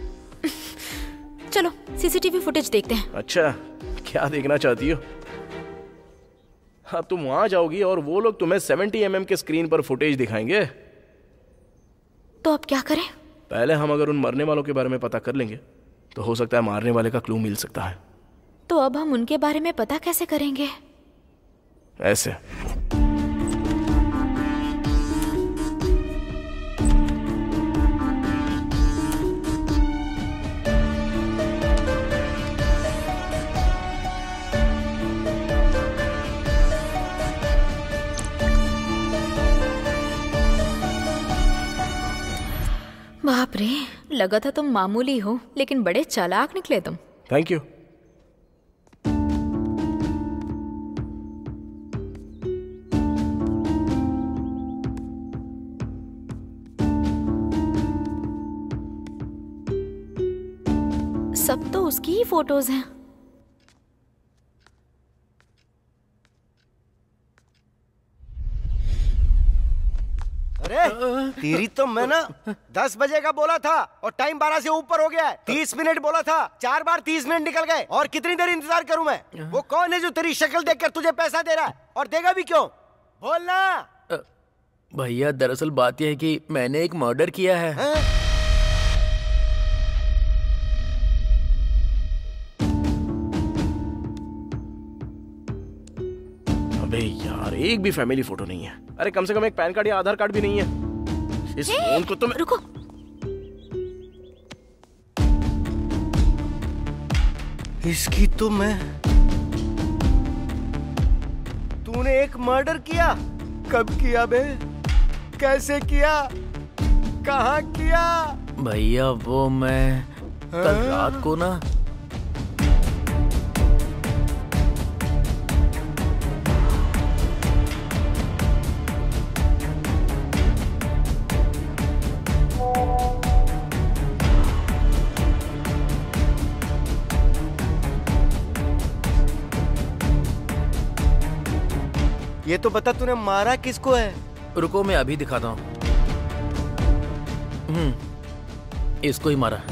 चलो सीसीटीवी फुटेज देखते हैं। अच्छा, क्या देखना चाहती हो? हाँ, तुम वहां जाओगी और वो लोग तुम्हें सेवेंटी एम एम के स्क्रीन पर फुटेज दिखाएंगे। तो अब क्या करें? पहले हम अगर उन मरने वालों के बारे में पता कर लेंगे तो हो सकता है मारने वाले का क्लू मिल सकता है। तो अब हम उनके बारे में पता कैसे करेंगे? ऐसे बाप रे, लगा था तुम मामूली हो लेकिन बड़े चालाक निकले तुम। Thank you. सब तो उसकी ही फोटोज हैं। अरे तेरी तो मैं ना दस बजे का बोला था और टाइम बारह से ऊपर हो गया है। तीस मिनट बोला था, चार बार तीस मिनट निकल गए और कितनी देर इंतजार करूं मैं? वो कौन है जो तेरी शक्ल देखकर तुझे पैसा दे रहा है और देगा भी क्यों? बोलना। भैया दरअसल बात यह है कि मैंने एक मर्डर किया है, है? अबे यार एक भी फैमिली फोटो नहीं है। अरे कम से कम एक पैन कार्ड या आधार कार्ड भी नहीं है। इस फोन को तो मैं... रुको। इसकी तो मैं... तूने एक मर्डर किया? कब किया बे? कैसे किया? कहाँ किया? भैया वो मैं कल रात को ना ये तो बता तूने मारा किसको है? रुको मैं अभी दिखाता हूँ। हम्म, इसको ही मारा।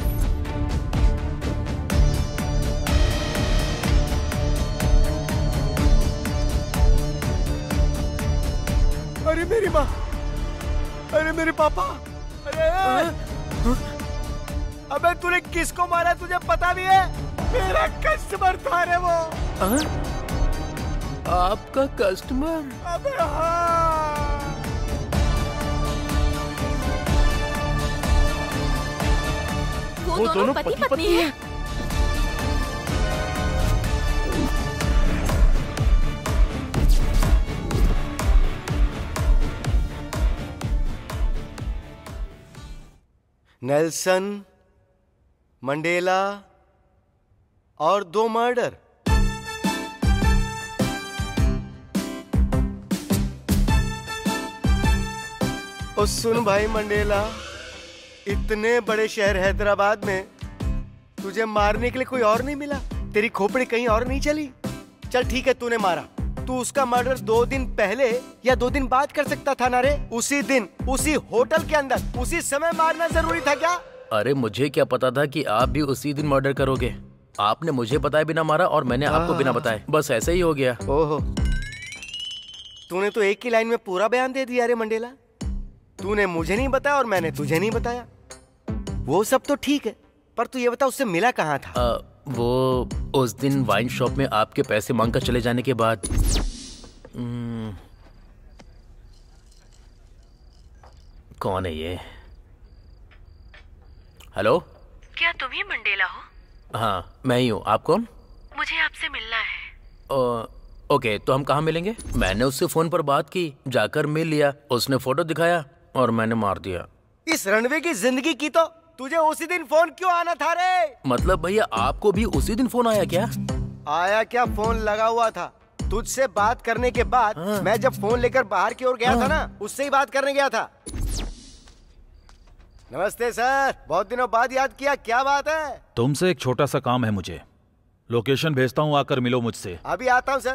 अरे मेरी माँ, अरे मेरे पापा, अरे अबे तूने किसको मारा तुझे पता भी है? मेरा कस्टमर था रे वो। आ? आपका कस्टमर? अबे हाँ। वो, वो दोनों पति पत्नी, पत्नी है। नेल्सन मंडेला और दो मर्डर। और सुन भाई मंडेला, इतने बड़े शहर हैदराबाद में तुझे मारने के लिए कोई और नहीं मिला? तेरी खोपड़ी कहीं और नहीं चली? चल ठीक है, तूने मारा, तू उसका मर्डर दो दिन पहले या दो दिन बाद कर सकता था ना रे? उसी दिन, उसी होटल के अंदर, उसी समय मारना जरूरी था क्या? अरे मुझे क्या पता था कि आप भी उसी दिन मर्डर करोगे। आपने मुझे बताए बिना मारा और मैंने आपको बिना बताए, बस ऐसे ही हो गया। ओहो, तूने तो एक ही लाइन में पूरा बयान दे दिया रे मंडेला। तूने मुझे नहीं बताया और मैंने तुझे नहीं बताया। वो सब तो ठीक है, पर तू ये बता उससे मिला कहाँ था? आ, वो उस दिन वाइन शॉप में आपके पैसे मांगकर चले जाने के बाद। कौन है ये? हेलो, क्या तुम ही मंडेला हो? हाँ मैं ही हूँ। आप कौन? मुझे आपसे मिलना है। ओ, ओके तो हम कहाँ मिलेंगे? मैंने उससे फोन पर बात की, जाकर मिल लिया, उसने फोटो दिखाया और मैंने मार दिया। इस रणवे की जिंदगी की तो तुझे उसी दिन फोन क्यों आना था रे? मतलब भैया आपको भी उसी दिन फोन आया क्या? आया क्या, फोन लगा हुआ था। तुझसे बात करने के बाद हाँ। मैं जब फोन लेकर बाहर की ओर गया हाँ। था ना, उससे ही बात करने गया था। नमस्ते सर, बहुत दिनों बाद याद किया, क्या बात है? तुमसे एक छोटा सा काम है मुझे। लोकेशन भेजता हूँ, आकर मिलो मुझसे। अभी आता हूँ सर।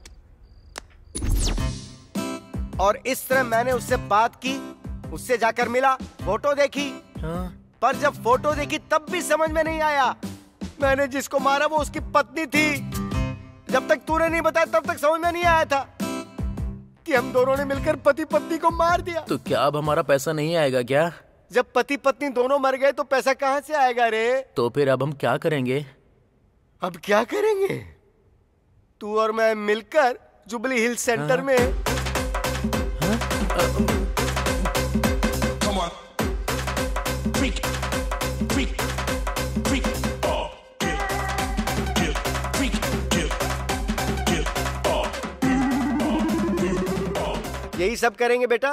और इस तरह मैंने उससे बात की, उससे जाकर मिला, फोटो देखी हाँ। पर जब फोटो देखी तब भी समझ में नहीं आया मैंने जिसको मारा वो उसकी पत्नी थी। जब तक तूने नहीं बताया तब तक समझ में नहीं आया था कि हम दोनों ने मिलकर पति पत्नी को मार दिया। तो क्या अब हमारा पैसा नहीं आएगा क्या? जब पति पत्नी दोनों मर गए तो पैसा कहाँ से आएगा रे? तो फिर अब हम क्या करेंगे? अब क्या करेंगे? तू और मैं मिलकर जुबली हिल सेंटर हाँ? में हाँ? यही सब करेंगे बेटा।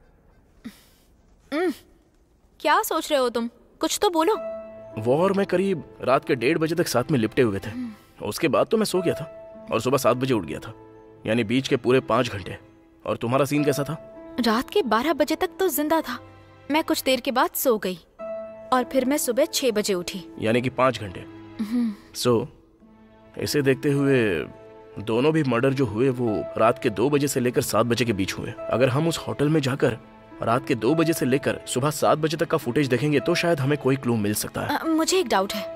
क्या सोच रहे हो तुम? कुछ तो बोलो। वो और मैं करीब रात के डेढ़ बजे तक साथ में लिपटे हुए थे। उसके बाद तो मैं सो गया था और सुबह सात बजे उठ गया था, यानी बीच के पूरे पाँच घंटे। और तुम्हारा सीन कैसा था? रात के बारह बजे तक तो जिंदा था। मैं कुछ देर के बाद सो गई और फिर मैं सुबह छह बजे उठी, यानी कि पाँच घंटे। सो इसे देखते हुए दोनों भी मर्डर जो हुए वो रात के दो बजे से लेकर सात बजे के बीच हुए। अगर हम उस होटल में जाकर रात के दो बजे से लेकर सुबह सात बजे तक का फुटेज देखेंगे तो शायद हमें कोई क्लू मिल सकता है। आ, मुझे एक डाउट है।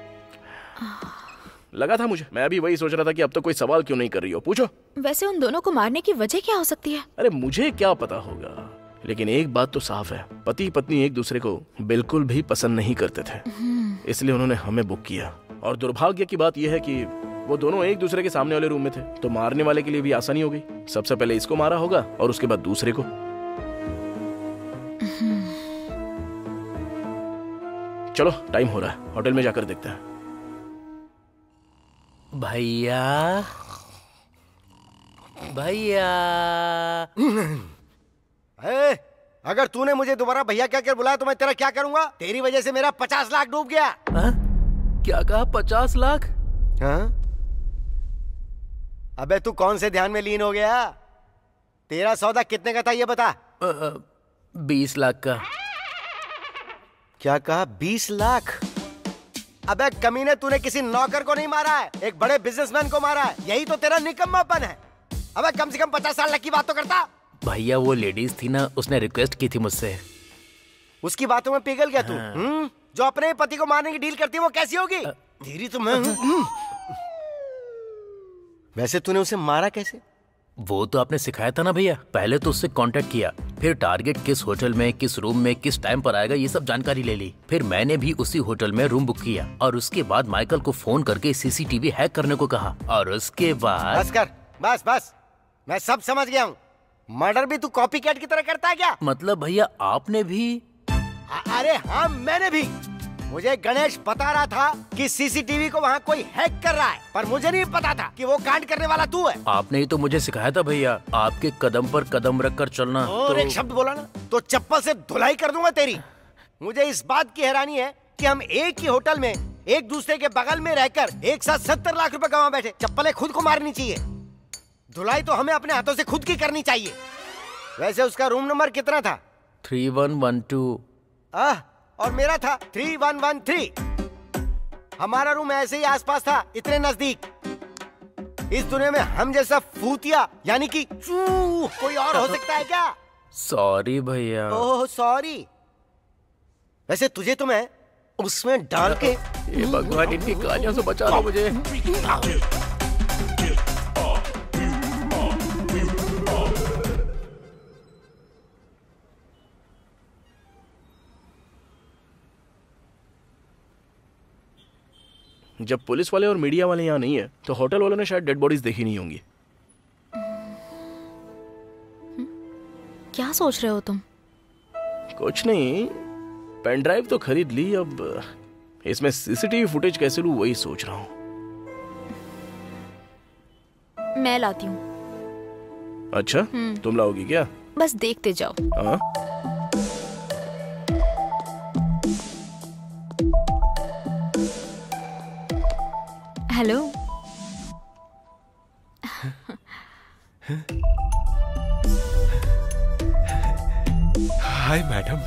लगा था मुझे, मैं अभी वही सोच रहा था कि अब तो कोई सवाल क्यों नहीं कर रही हो, पूछो। वैसे उन दोनों को मारने की वजह क्या हो सकती है? अरे मुझे क्या पता होगा, लेकिन एक बात तो साफ है, पति पत्नी एक दूसरे को बिल्कुल भी पसंद नहीं करते थे, इसलिए उन्होंने हमें बुक किया। और दुर्भाग्य की बात यह है कि वो दोनों एक दूसरे के सामने वाले रूम में थे, तो मारने वाले के लिए भी आसानी हो गई। सबसे पहले इसको मारा होगा और उसके बाद दूसरे को। चलो टाइम हो रहा है, होटल में जाकर देखते हैं। भैया भैया ए, अगर तूने मुझे दोबारा भैया क्या कर बुलाया तो मैं तेरा क्या करूंगा? तेरी वजह से मेरा पचास लाख डूब गया। हा? क्या कहा? पचास लाख? हाँ? अबे तू कौन से ध्यान में लीन हो गया? तेरा सौदा कितने का था ये बता। आ, आ, बीस लाख का। क्या कहा? बीस लाख? अबे कमीने, तूने किसी नौकर को नहीं मारा है, एक बड़े बिजनेसमैन को मारा है। यही तो तेरा निकम्मापन है। अबे कम से कम पचास साल लाख की बात तो करता। भैया वो लेडीज थी ना, उसने रिक्वेस्ट की थी मुझसे। उसकी बातों में पिघल गया तू? हाँ। जो अपने पति को मारने की डील करती है वो कैसी होगी? धीरे तो मैं हूं। वैसे तूने उसे मारा कैसे? वो तो आपने सिखाया था ना भैया। पहले तो उससे कांटेक्ट किया, फिर टारगेट किस होटल में, किस रूम में, किस टाइम पर आएगा, ये सब जानकारी ले ली। फिर मैंने भी उसी होटल में रूम बुक किया और उसके बाद माइकल को फोन करके सीसीटीवी हैक करने को कहा। और उसके बाद बस कर, बस बस, मैं सब समझ गया हूँ। मर्डर भी तू कॉपी कैट की तरह करता है क्या? मतलब भैया आपने भी? आ, अरे हाँ, मैंने भी। मुझे गणेश बता रहा था कि सीसीटीवी को वहाँ कोई हैक कर रहा है, पर मुझे नहीं पता था कि वो कांड करने वाला तू है। आपने ही तो मुझे सिखाया था भैया, आपके कदम पर कदम रख कर चलना। और तो... एक शब्द बोला ना तो चप्पल से धुलाई कर दूंगा तेरी। मुझे इस बात की हैरानी है कि हम एक ही होटल में एक दूसरे के बगल में रहकर एक साथ सत्तर लाख रुपए कमा बैठे। चप्पलें खुद को मारनी चाहिए, धुलाई तो हमें अपने हाथों से खुद की करनी चाहिए। वैसे उसका रूम नंबर कितना था? Three one one two. Ah, और मेरा था थ्री वन वन थ्री। हमारा रूम ऐसे ही आसपास था, इतने नजदीक। इस दुनिया में हम जैसा फूतिया यानी कि चू कोई और हो सकता है क्या? सॉरी भैया। Oh sorry. वैसे तुझे तो मैं उसमें डाल के, ये भगवान इनकी गालियों से बचा लो मुझे। जब पुलिस वाले और मीडिया वाले यहाँ नहीं है तो होटल वालों ने शायद डेड बॉडीज देखी नहीं होंगी। क्या सोच रहे हो तुम? कुछ नहीं, पेन ड्राइव तो खरीद ली, अब इसमें सीसीटीवी फुटेज कैसे लूं वही सोच रहा हूँ। मैं लाती हूँ। अच्छा, तुम लाओगी क्या? बस देखते जाओ। हाँ? Hello. Hi madam.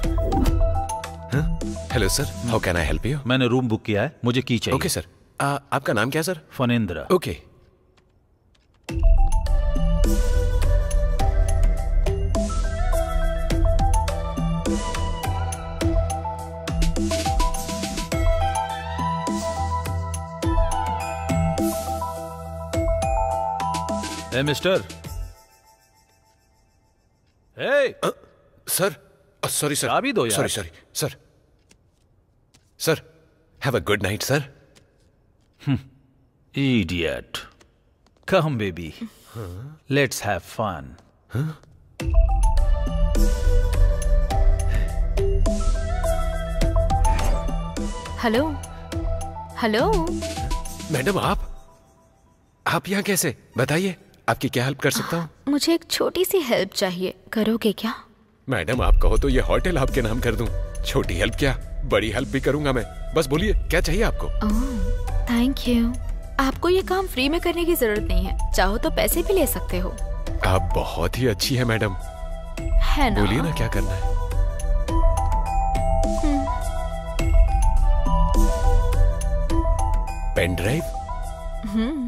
Hello sir, how can I help you? मैंने रूम बुक किया है, मुझे की चाहिए। Okay sir. आपका नाम क्या sir? Phanendra. Okay. Uh mister. Uh sir, sorry sir. चाबी दो यार। Sorry sorry sir. Sir, have a good night sir. Idiot. Come baby, let's have fun. Hello hello. Madam आप आप यहाँ कैसे? बताइए, आपकी क्या हेल्प कर सकता हूँ? मुझे एक छोटी सी हेल्प चाहिए, करोगे क्या? मैडम आप कहो तो ये होटल आपके नाम कर दूं। छोटी हेल्प क्या, बड़ी हेल्प भी करूंगा मैं। बस बोलिए क्या चाहिए आपको? Oh, thank you. आपको ये काम फ्री में करने की जरूरत नहीं है, चाहो तो पैसे भी ले सकते हो। आप बहुत ही अच्छी है मैडम। है ना? बोलिए ना क्या करना है। Pen drive? हम्म।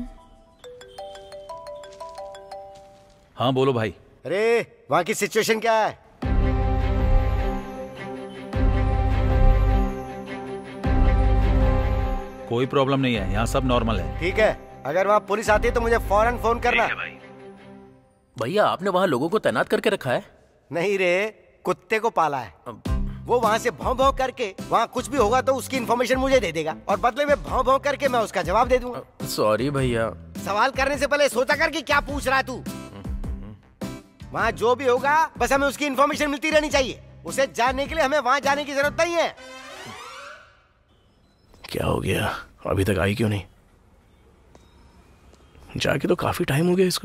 हाँ बोलो भाई। अरे वहाँ की सिचुएशन क्या है? कोई प्रॉब्लम नहीं है, यहाँ सब नॉर्मल है। ठीक है, अगर वहाँ पुलिस आती है तो मुझे फौरन फोन करना। भैया आपने वहाँ लोगों को तैनात करके रखा है? नहीं रे, कुत्ते को पाला है। वो वहाँ से भौं भौं करके वहाँ कुछ भी होगा तो उसकी इन्फॉर्मेशन मुझे दे देगा और बदले में भौं भौं करके मैं उसका जवाब दे दूंगा। सॉरी भैया। सवाल करने से पहले सोचा कर कि क्या पूछ रहा है तू। वहाँ जो भी होगा बस हमें उसकी इन्फॉर्मेशन मिलती रहनी चाहिए। उसे जानने के लिए हमें वहाँ जाने की जरूरत नहीं है। क्या हो गया, अभी तक आई क्यों नहीं? जाके तो काफी टाइम हो गया इसको।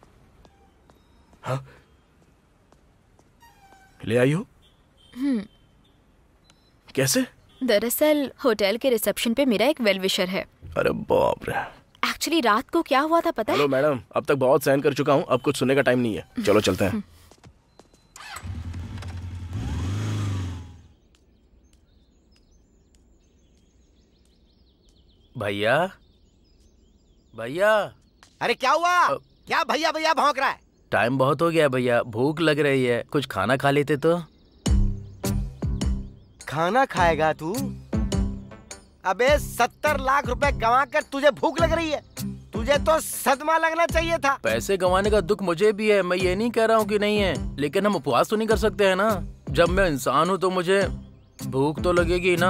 हाँ, ले आई हो? हम्म। कैसे? दरअसल होटल के रिसेप्शन पे मेरा एक वेल विशर है। अरे बाप रे। एक्चुअली रात को क्या हुआ था पता है? हेलो मैडम, अब तक बहुत सहन कर चुका हूँ, अब कुछ सुनने का टाइम नहीं है। चलो चलते हैं। भैया भैया। अरे क्या हुआ? क्या भैया भैया भौंक रहा है? टाइम बहुत हो गया भैया, भूख लग रही है, कुछ खाना खा लेते तो। खाना खाएगा तू? अबे सत्तर लाख रुपए गंवा कर तुझे भूख लग रही है? तुझे तो सदमा लगना चाहिए था। पैसे गंवाने का दुख मुझे भी है, मैं ये नहीं कह रहा हूँ कि नहीं है, लेकिन हम उपवास तो नहीं कर सकते हैं ना। जब मैं इंसान हूँ तो मुझे भूख तो लगेगी ना।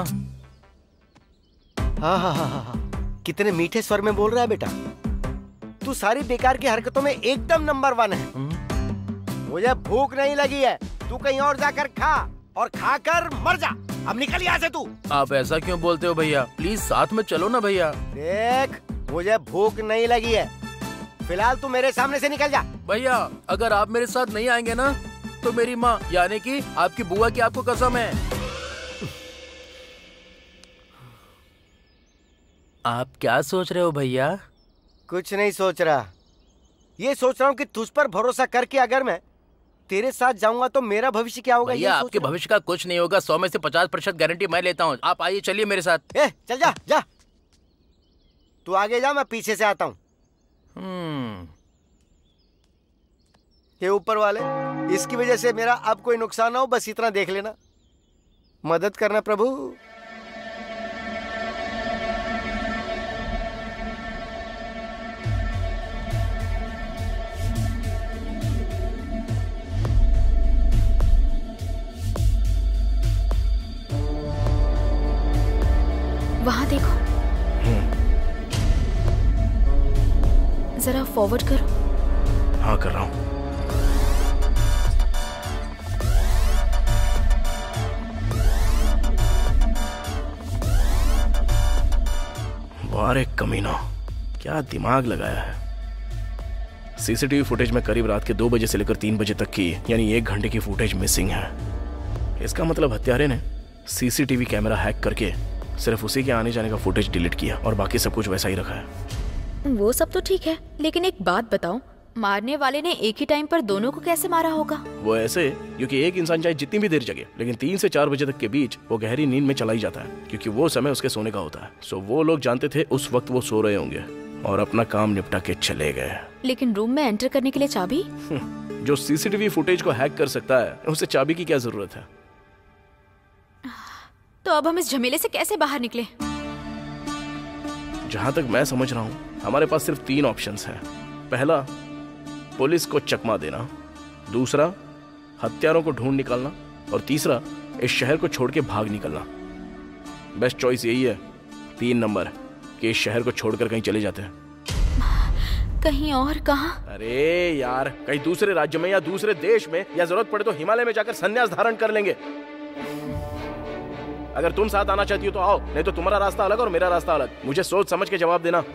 हाँ हाँ हाँ हाँ, कितने मीठे स्वर में बोल रहा है बेटा। तू सारी बेकार की हरकतों में एकदम नंबर वन है। मुझे भूख नहीं लगी है, तू कहीं और जाकर खा और खाकर मर जा। अब निकल यहाँ से तू। आप ऐसा क्यों बोलते हो भैया, प्लीज साथ में चलो ना भैया। देख, मुझे भूख नहीं लगी है, फिलहाल तू मेरे सामने से निकल जा। भैया अगर आप मेरे साथ नहीं आएंगे ना तो मेरी माँ यानी कि आपकी बुआ की आपको कसम है। आप क्या सोच रहे हो भैया? कुछ नहीं सोच रहा, ये सोच रहा हूँ कि तुझ पर भरोसा करके अगर मैं तेरे साथ जाऊंगा तो मेरा भविष्य क्या होगा। भैया आपके भविष्य का कुछ नहीं होगा, सौ में से पचास प्रतिशत गारंटी मैं लेता हूँ। आप आइए, चलिए मेरे साथ। ए, चल जा जा, तू आगे जा, मैं पीछे से आता हूँ। हम्म। ये ऊपर वाले, इसकी वजह से मेरा अब कोई नुकसान ना हो, बस इतना देख लेना। मदद करना प्रभु। वहां देखो, जरा फॉरवर्ड करो। हाँ कर रहा हूँ। वारे कमीना, क्या दिमाग लगाया है। सीसीटीवी फुटेज में करीब रात के दो बजे से लेकर तीन बजे तक की यानी एक घंटे की फुटेज मिसिंग है। इसका मतलब हत्यारे ने सीसीटीवी कैमरा हैक करके सिर्फ उसी के आने जाने का फुटेज डिलीट किया और बाकी सब कुछ वैसा ही रखा है। वो सब तो ठीक है, लेकिन एक बात बताओ, मारने वाले ने एक ही टाइम पर दोनों को कैसे मारा होगा? वो ऐसे, क्योंकि एक इंसान चाहे जितनी भी देर जगे लेकिन तीन से चार बजे तक के बीच वो गहरी नींद में चला ही जाता है, क्योंकि वो समय उसके सोने का होता है। सो वो लोग जानते थे उस वक्त वो सो रहे होंगे और अपना काम निपटा के चले गए। लेकिन रूम में एंटर करने के लिए चाबी? जो सीसीटीवी फुटेज को हैक कर सकता है उसे चाबी की क्या जरूरत है? तो अब हम इस झमेले से कैसे बाहर निकले? जहां तक मैं समझ रहा हूं हमारे पास सिर्फ तीन ऑप्शंस हैं। पहला, पुलिस को चकमा देना, दूसरा हत्यारों को ढूंढ निकालना और तीसरा इस शहर को छोड़ के भाग निकलना। बेस्ट चॉइस यही है, तीन नंबर, कि इस शहर को छोड़कर कहीं चले जाते हैं। कहीं और? कहां? अरे यार, कहीं दूसरे राज्य में या दूसरे देश में, या जरूरत पड़े तो हिमालय में जाकर संन्यास धारण कर लेंगे। अगर तुम साथ आना चाहती हो तो आओ, नहीं तो तुम्हारा रास्ता अलग और मेरा रास्ता अलग। मुझे सोच समझ के जवाब देना।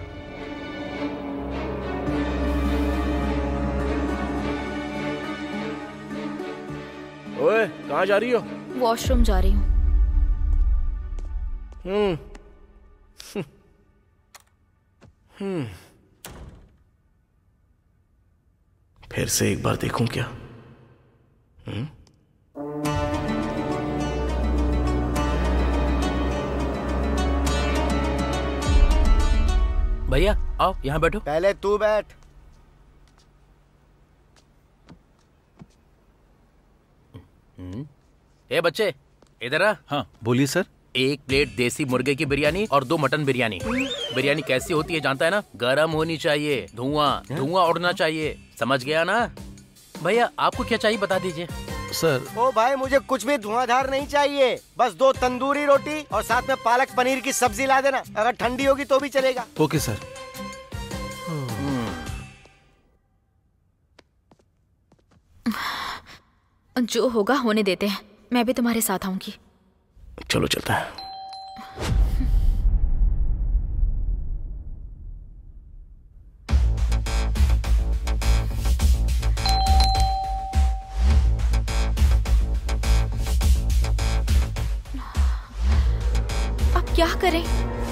ओए, कहाँ जा रही हो? वॉशरूम जा रही हूँ। हम्म हम्म फिर से एक बार देखूं क्या? हम्म भैया आओ, यहाँ बैठो। पहले तू बैठ। ए बच्चे, इधर आ। हाँ बोलिए सर। एक प्लेट देसी मुर्गे की बिरयानी और दो मटन बिरयानी। बिरयानी कैसी होती है जानता है ना? गरम होनी चाहिए, धुआं धुआं उड़ना चाहिए, समझ गया ना? भैया आपको क्या चाहिए बता दीजिए। सर ओ भाई मुझे कुछ भी धुआंधार नहीं चाहिए, बस दो तंदूरी रोटी और साथ में पालक पनीर की सब्जी ला देना। अगर ठंडी होगी तो भी चलेगा। Okay sir. जो होगा होने देते हैं, मैं भी तुम्हारे साथ आऊंगी। चलो चलता है। अब क्या करें?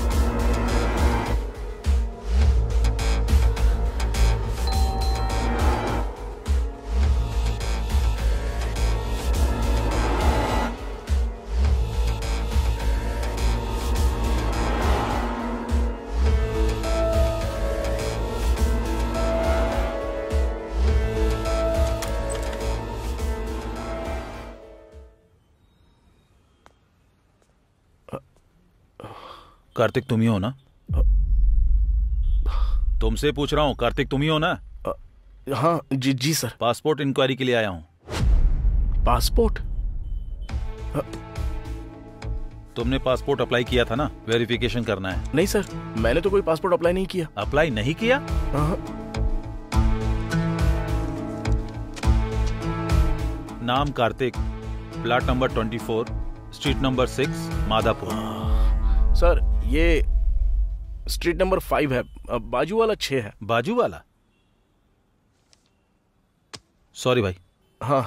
कार्तिक तुम ही हो ना? तुमसे पूछ रहा हूँ, कार्तिक तुम ही हो ना? हाँ जी जी सर। पासपोर्ट इंक्वायरी के लिए आया हूँ। पासपोर्ट? तुमने पासपोर्ट अप्लाई किया था ना, वेरिफिकेशन करना है। नहीं सर, मैंने तो कोई पासपोर्ट अप्लाई नहीं किया। अप्लाई नहीं किया? नाम Kartik, plot number twenty four, street number six, Madhapur. Sir ये स्ट्रीट नंबर फाइव है, बाजू वाला छह है। बाजू वाला? सॉरी भाई। हाँ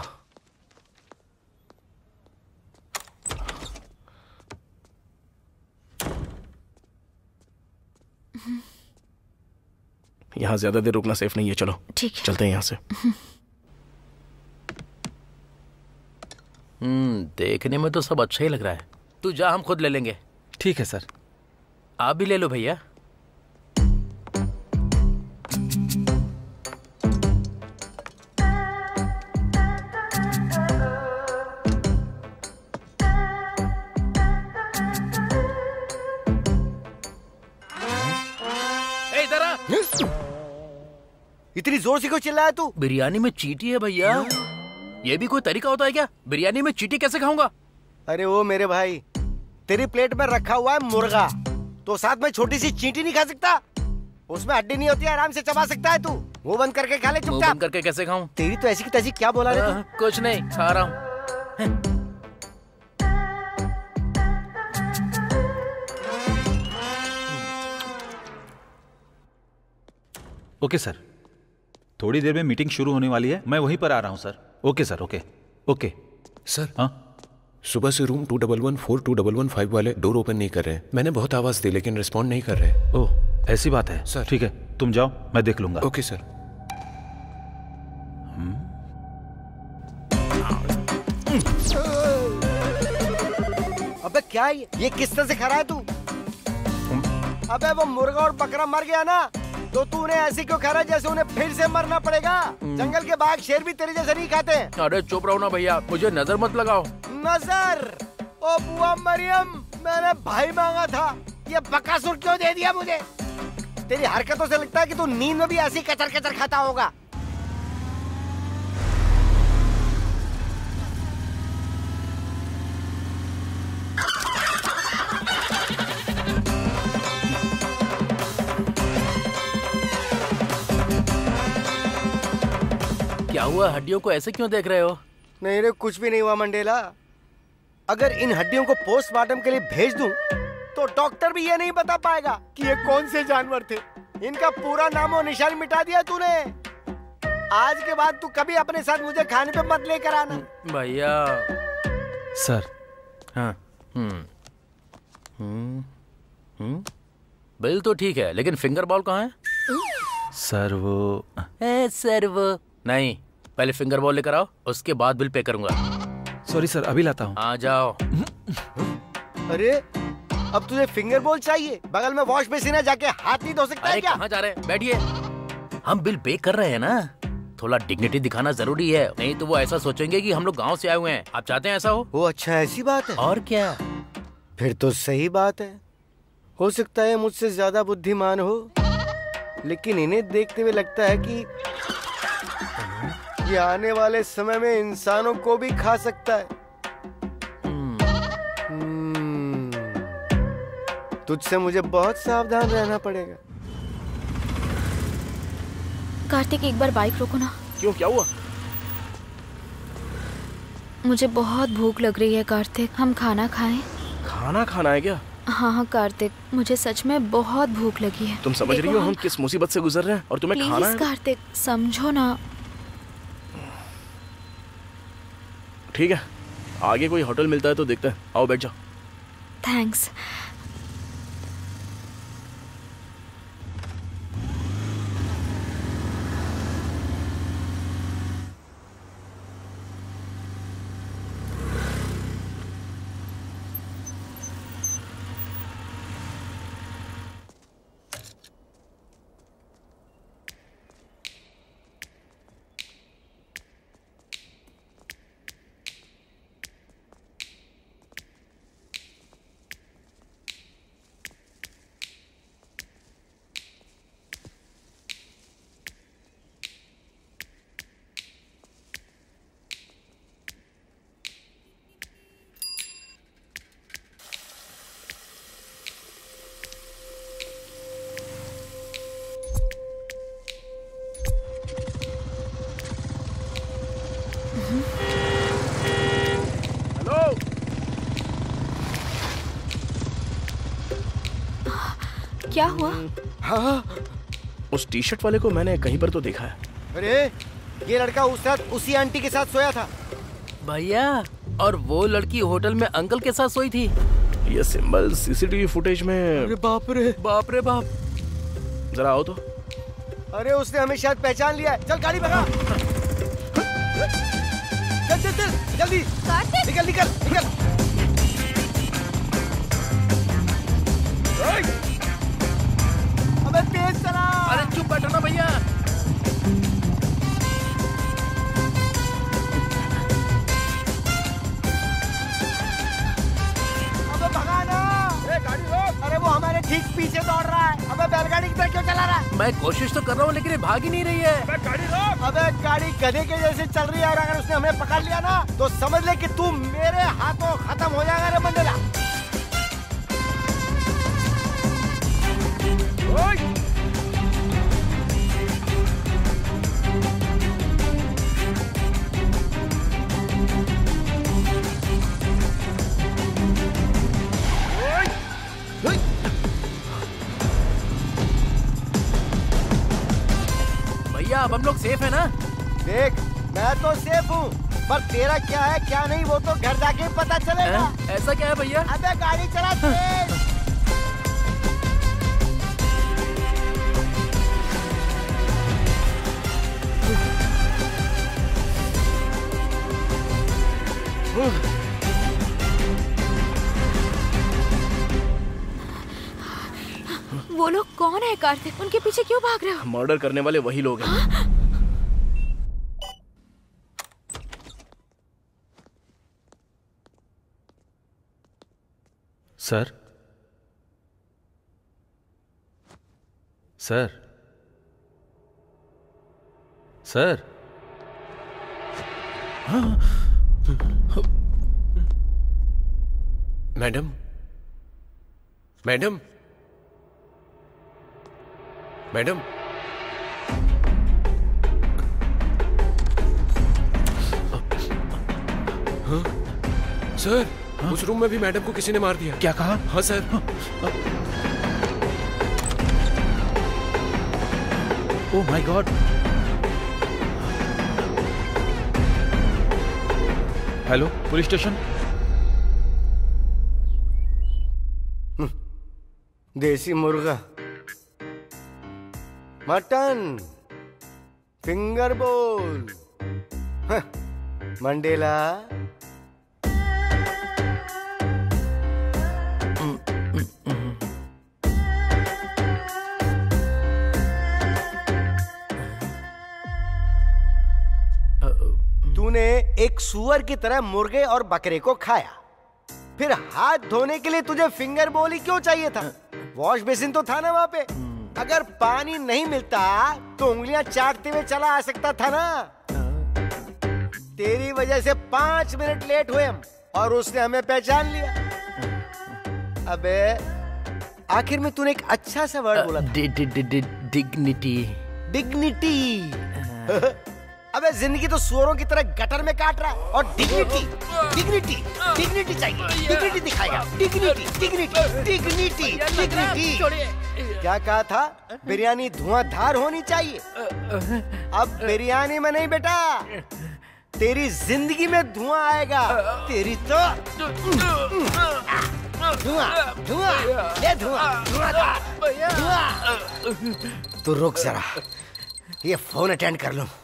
यहाँ ज्यादा देर रुकना सेफ नहीं है। चलो ठीक है, चलते हैं यहाँ से। हम्म देखने में तो सब अच्छा ही लग रहा है। तू जा, हम खुद ले लेंगे। ठीक है सर। आप भी ले लो भैया। ए इधर आ। इतनी जोर से क्यों चिल्लाया तू? बिरयानी में चींटी है भैया। ये भी कोई तरीका होता है क्या? बिरयानी में चींटी कैसे खाऊंगा? अरे वो मेरे भाई, तेरी प्लेट में रखा हुआ है मुर्गा, तो साथ में छोटी सी चींटी नहीं खा सकता? उसमें हड्डी नहीं होती है, आराम से चबा सकता है तू। मुंह बंद करके खा ले मुंह चुपचाप। बंद करके कैसे खाऊं? तेरी तो ऐसी की तैसी क्या बोला रे तू? आ, कुछ नहीं, खा रहा हूँ। ओके सर, थोड़ी देर में मीटिंग शुरू होने वाली है, मैं वहीं पर आ रहा हूँ sir. Okay sir, okay okay sir. हाँ सुबह से room two double one four two double one five वाले डोर ओपन नहीं कर रहे हैं। मैंने बहुत आवाज दी लेकिन रिस्पॉन्ड नहीं कर रहे। ओह ऐसी बात है सर। ठीक है, तुम जाओ, मैं देख लूंगा। Okay sir. अबे क्या ये ये किस तरह से खा रहा है तू? अबे वो मुर्गा और बकरा मर गया ना, तो तू उन्हें ऐसे क्यों खा रहा है जैसे उन्हें फिर से मरना पड़ेगा? जंगल के बाघ शेर भी तेरे जैसे नहीं खाते हैं। अरे चुप रहो ना भैया, मुझे नजर मत लगाओ। नजर? ओ बुआ मरियम, मैंने भाई मांगा था, ये बकासुर क्यों दे दिया मुझे? तेरी हरकतों से लगता है कि तू नींद में भी ऐसी कचर कचर खाता होगा। क्या हुआ? हड्डियों को ऐसे क्यों देख रहे हो? नहीं रे, कुछ भी नहीं हुआ मंडेला। अगर इन हड्डियों को पोस्टमार्टम के लिए भेज दूं, तो डॉक्टर भी ये नहीं बता पाएगा कि ये कौन से जानवर थे। इनका पूरा नामो निशान मिटा दिया तूने। आज के बाद तू कभी अपने साथ मुझे खाने पे मत लेकर आना। भैया। सर। हाँ। हम्म हम्म हम्म बिल तो ठीक है, लेकिन फिंगर बॉल कहाँ है? सर वो ए, सर वो नहीं, पहले फिंगर बॉल लेकर आओ, उसके बाद बिल पे करूंगा। सॉरी सर, अभी लाता हूँ। आ जाओ। अरे अब तुझे फिंगर बॉल चाहिए? बगल में वॉश बेसिन है, जाके हाथ नहीं धो सकता है क्या? कहाँ जा रहे हैं? बैठिए। हम बिल पे कर रहे हैं ना, थोड़ा डिग्निटी दिखाना जरूरी है, नहीं तो वो ऐसा सोचेंगे कि हम लोग गांव से आए हुए हैं। आप चाहते हैं ऐसा हो? वो अच्छा, ऐसी बात है। और क्या। फिर तो सही बात है। हो सकता है मुझसे ज्यादा बुद्धिमान हो, लेकिन इन्हें देखते हुए लगता है कि ये आने वाले समय में इंसानों को भी खा सकता है। हम्म, तुझसे मुझे बहुत सावधान रहना पड़ेगा। कार्तिक एक बार बाइक रोको ना। क्यों, क्या हुआ? मुझे बहुत भूख लग रही है कार्तिक, हम खाना खाएं? खाना खाना है क्या? हाँ हाँ कार्तिक, मुझे सच में बहुत भूख लगी है। तुम समझ रही हो हम किस मुसीबत से गुजर रहे हैं और तुम्हें खाना है? कार्तिक समझो ना। ठीक है, आगे कोई होटल मिलता है तो देखते हैं। आओ बैठ जाओ। थैंक्स। क्या हुआ? हाँ, उस टी शर्ट वाले को मैंने कहीं पर तो देखा है। अरे ये लड़का उस रात उसी आंटी के साथ सोया था। भैया, और वो लड़की होटल में अंकल के साथ सोई थी। ये सिंबल सीसीटीवी फुटेज में। अरे बाप रे बाप रे बाप। जरा आओ तो। अरे उसने हमें शायद पहचान लिया है। चल गाड़ी भगा। चल चल चल जल्दी निकल निकल निकल। अबे तेज चला। अरे चुप बैठो ना भैया। अबे भगा ना। ए गाड़ी रोक। अरे वो हमारे ठीक पीछे दौड़ रहा है। अबे बैलगाड़ी की तरह क्यों चला रहा है? मैं कोशिश तो कर रहा हूँ लेकिन ये भाग ही नहीं रही है। अबे गाड़ी रोक। अबे गाड़ी गधे के जैसे चल रही है और अगर उसने हमें पकड़ लिया ना तो समझ ले कि तू मेरे हाथों खत्म हो जाएगा रे मंडेला। भैया अब हम लोग सेफ है ना? देख मैं तो सेफ हूँ, पर तेरा क्या है क्या नहीं वो तो घर जाके पता चलेगा। है? ऐसा क्या है भैया? अबे गाड़ी चला तेज। वो लोग कौन है कार्तिक? उनके पीछे क्यों भाग रहे हो? मर्डर करने वाले वही लोग हैं। हाँ? Sir sir sir madam madam madam हाँ? सर हाँ? उस रूम में भी मैडम को किसी ने मार दिया। क्या कहा? हाँ sir. Oh my god. Hello police station. Desi मुर्गा, मटन, फिंगर बोल। हाँ, मंडेला तूने एक सुअर की तरह मुर्गे और बकरे को खाया, फिर हाथ धोने के लिए तुझे फिंगर बोल ही क्यों चाहिए था? वॉश बेसिन तो था ना वहाँ पे। अगर पानी नहीं मिलता तो उंगलियां चाटते हुए चला आ सकता था ना। तेरी वजह से पांच मिनट लेट हुए हम और उसने हमें पहचान लिया। अबे आखिर में तूने एक अच्छा सा वर्ड बोला था, डिग्निटी। डिग्निटी। अबे जिंदगी तो सुअरों की तरह गटर में काट रहा है और डिग्निटी डिग्निटी डिग्निटी चाहिए। डिग्निटी दिखाएगा। Dignity dignity dignity dignity. क्या कहा था? बिरयानी धुआंधार होनी चाहिए। अब बिरयानी में नहीं बेटा, तेरी जिंदगी में धुआं आएगा। तेरी तो धुआं धुआं ले धुआं धुआं धुआं। तू रुक जरा, ये फोन अटेंड कर लूं।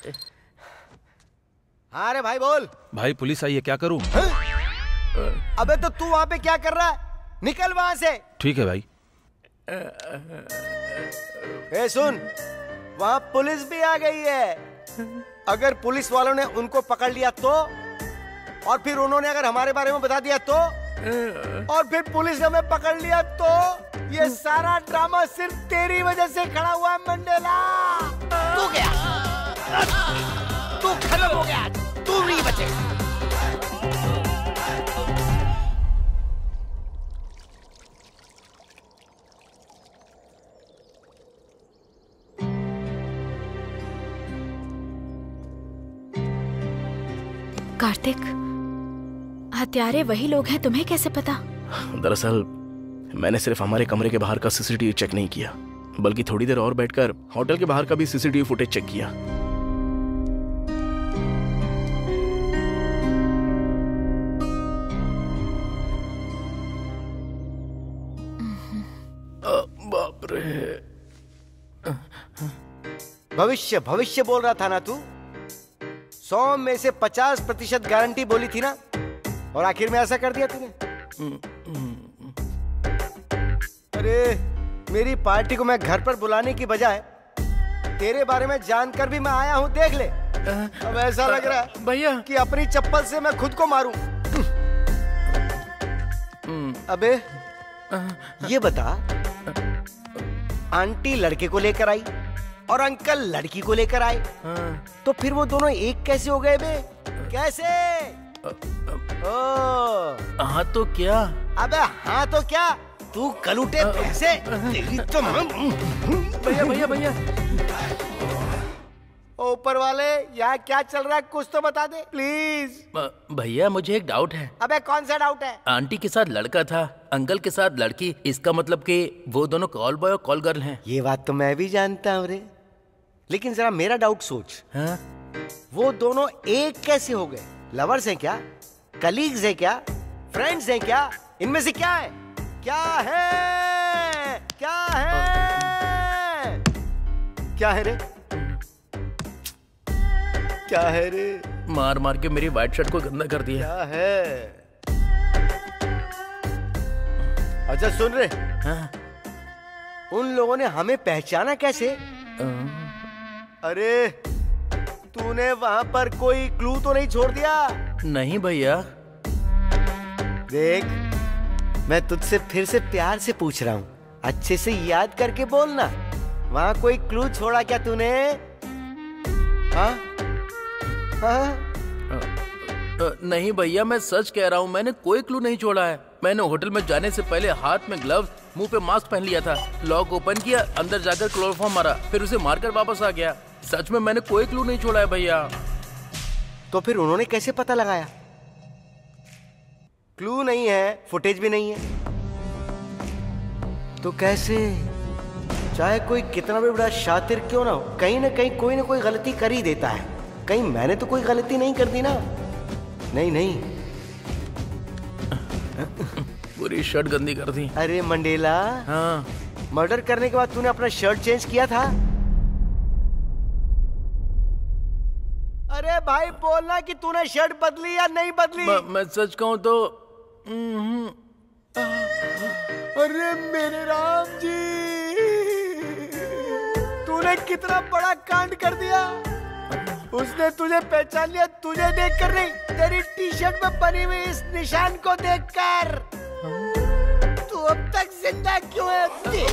हाँ रे भाई बोल। भाई पुलिस आई है, क्या करूं? अबे तो तू वहां पे क्या कर रहा है? निकल वहां से। ठीक है भाई। ए सुन, वहां पुलिस भी आ गई है। अगर पुलिस वालों ने उनको पकड़ लिया तो, और फिर उन्होंने अगर हमारे बारे में बता दिया तो, और फिर पुलिस ने हमें पकड़ लिया तो, ये सारा ड्रामा सिर्फ तेरी वजह से खड़ा हुआ है मंडेला। तू गया, तू खत्म हो गया, तू नहीं बचे। कार्तिक, हत्यारे वही लोग हैं, तुम्हें कैसे पता? दरअसल मैंने सिर्फ हमारे कमरे के बाहर का सीसीटीवी चेक नहीं किया, बल्कि थोड़ी देर और बैठकर होटल के बाहर का भी सीसीटीवी फुटेज चेक किया। बाप रे। भविष्य भविष्य बोल रहा था ना तू? सौ में से पचास प्रतिशत गारंटी बोली थी ना, और आखिर में ऐसा कर दिया तूने। अरे मेरी पार्टी को मैं घर पर बुलाने की बजाय तेरे बारे में जानकर भी मैं आया हूं, देख ले। अब ऐसा लग रहा है भैया कि अपनी चप्पल से मैं खुद को मारूं। अबे ये बता, आंटी लड़के को लेकर आई और अंकल लड़की को लेकर आए, तो फिर वो दोनों एक कैसे हो गए बे? कैसे? ओ हाँ तो क्या? अबे हाँ तो क्या? तू कलूटे पैसे तेरी तो। भैया भैया भैया ऊपर वाले, यहाँ क्या चल रहा है कुछ तो बता दे प्लीज। भैया मुझे एक डाउट है। अबे कौन सा डाउट है? आंटी के साथ लड़का था, अंकल के साथ लड़की, इसका मतलब कि वो दोनों कॉल बॉय और कॉल गर्ल हैं। ये बात तो मैं भी जानता हूँ रे, लेकिन जरा मेरा डाउट सोच। हाँ? वो दोनों एक कैसे हो गए? लवर्स हैं क्या? कलीग्स हैं क्या? फ्रेंड्स हैं क्या? इनमें से क्या है? क्या है? क्या है? क्या है रे? क्या है रे? मार मार के मेरी व्हाइट शर्ट को गंदा कर दिया। क्या है? अच्छा सुन रे, हाँ? उन लोगों ने हमें पहचाना कैसे? अरे तूने वहां पर कोई क्लू तो नहीं छोड़ दिया? नहीं भैया। देख, मैं तुझसे फिर से प्यार से पूछ रहा हूँ, अच्छे से याद करके बोलना। वहां कोई क्लू छोड़ा क्या तूने? हाँ? हाँ? नहीं भैया, मैं सच कह रहा हूँ, मैंने कोई क्लू नहीं छोड़ा है। मैंने होटल में जाने से पहले हाथ में ग्लव्स, मुंह पे मास्क पहन लिया था, लॉक ओपन किया, अंदर जाकर क्लोरोफॉर्म मारा, फिर उसे मारकर वापस आ गया। सच में मैंने कोई क्लू नहीं छोड़ा है भैया। तो फिर उन्होंने कैसे पता लगाया? क्लू नहीं है, फुटेज भी नहीं है, तो कैसे? चाहे कोई कितना भी बड़ा शातिर क्यों ना हो, कहीं ना कहीं कोई ना कोई गलती कर ही देता है। कहीं मैंने तो कोई गलती नहीं कर दी ना? नहीं नहीं। पूरी शर्ट गंदी कर दी। अरे मंडेला, हाँ? मर्डर करने के बाद तूने अपना शर्ट चेंज किया था? अरे भाई बोलना कि तूने शर्ट बदली या नहीं बदली। म, मैं सच कहूं तो अरे मेरे राम जी, तूने कितना बड़ा कांड कर दिया। उसने तुझे पहचान लिया, तुझे देखकर नहीं, तेरी टी शर्ट में बनी हुई इस निशान को देखकर। तू अब तक जिंदा क्यों है?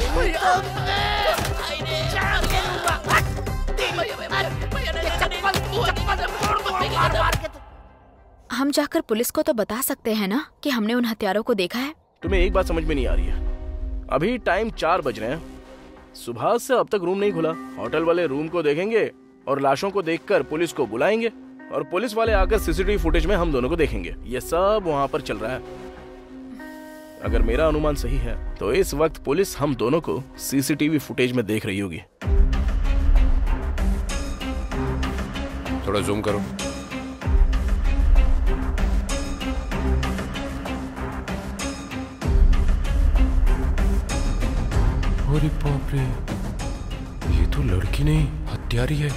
हम जाकर पुलिस को तो बता सकते हैं ना कि हमने उन हत्यारों को देखा है। तुम्हें एक बात समझ में नहीं आ रही है, अभी टाइम चार बज रहे हैं, सुबह से अब तक रूम नहीं खुला। होटल वाले रूम को देखेंगे और लाशों को देखकर पुलिस को बुलाएंगे और पुलिस वाले आकर सीसीटीवी फुटेज में हम दोनों को देखेंगे। ये सब वहाँ पर चल रहा है। अगर मेरा अनुमान सही है तो इस वक्त पुलिस हम दोनों को सीसीटीवी फुटेज में देख रही होगी। थोड़ा जूम करो। अरे बाप रे, ये तो लड़की नहीं हत्यारी है।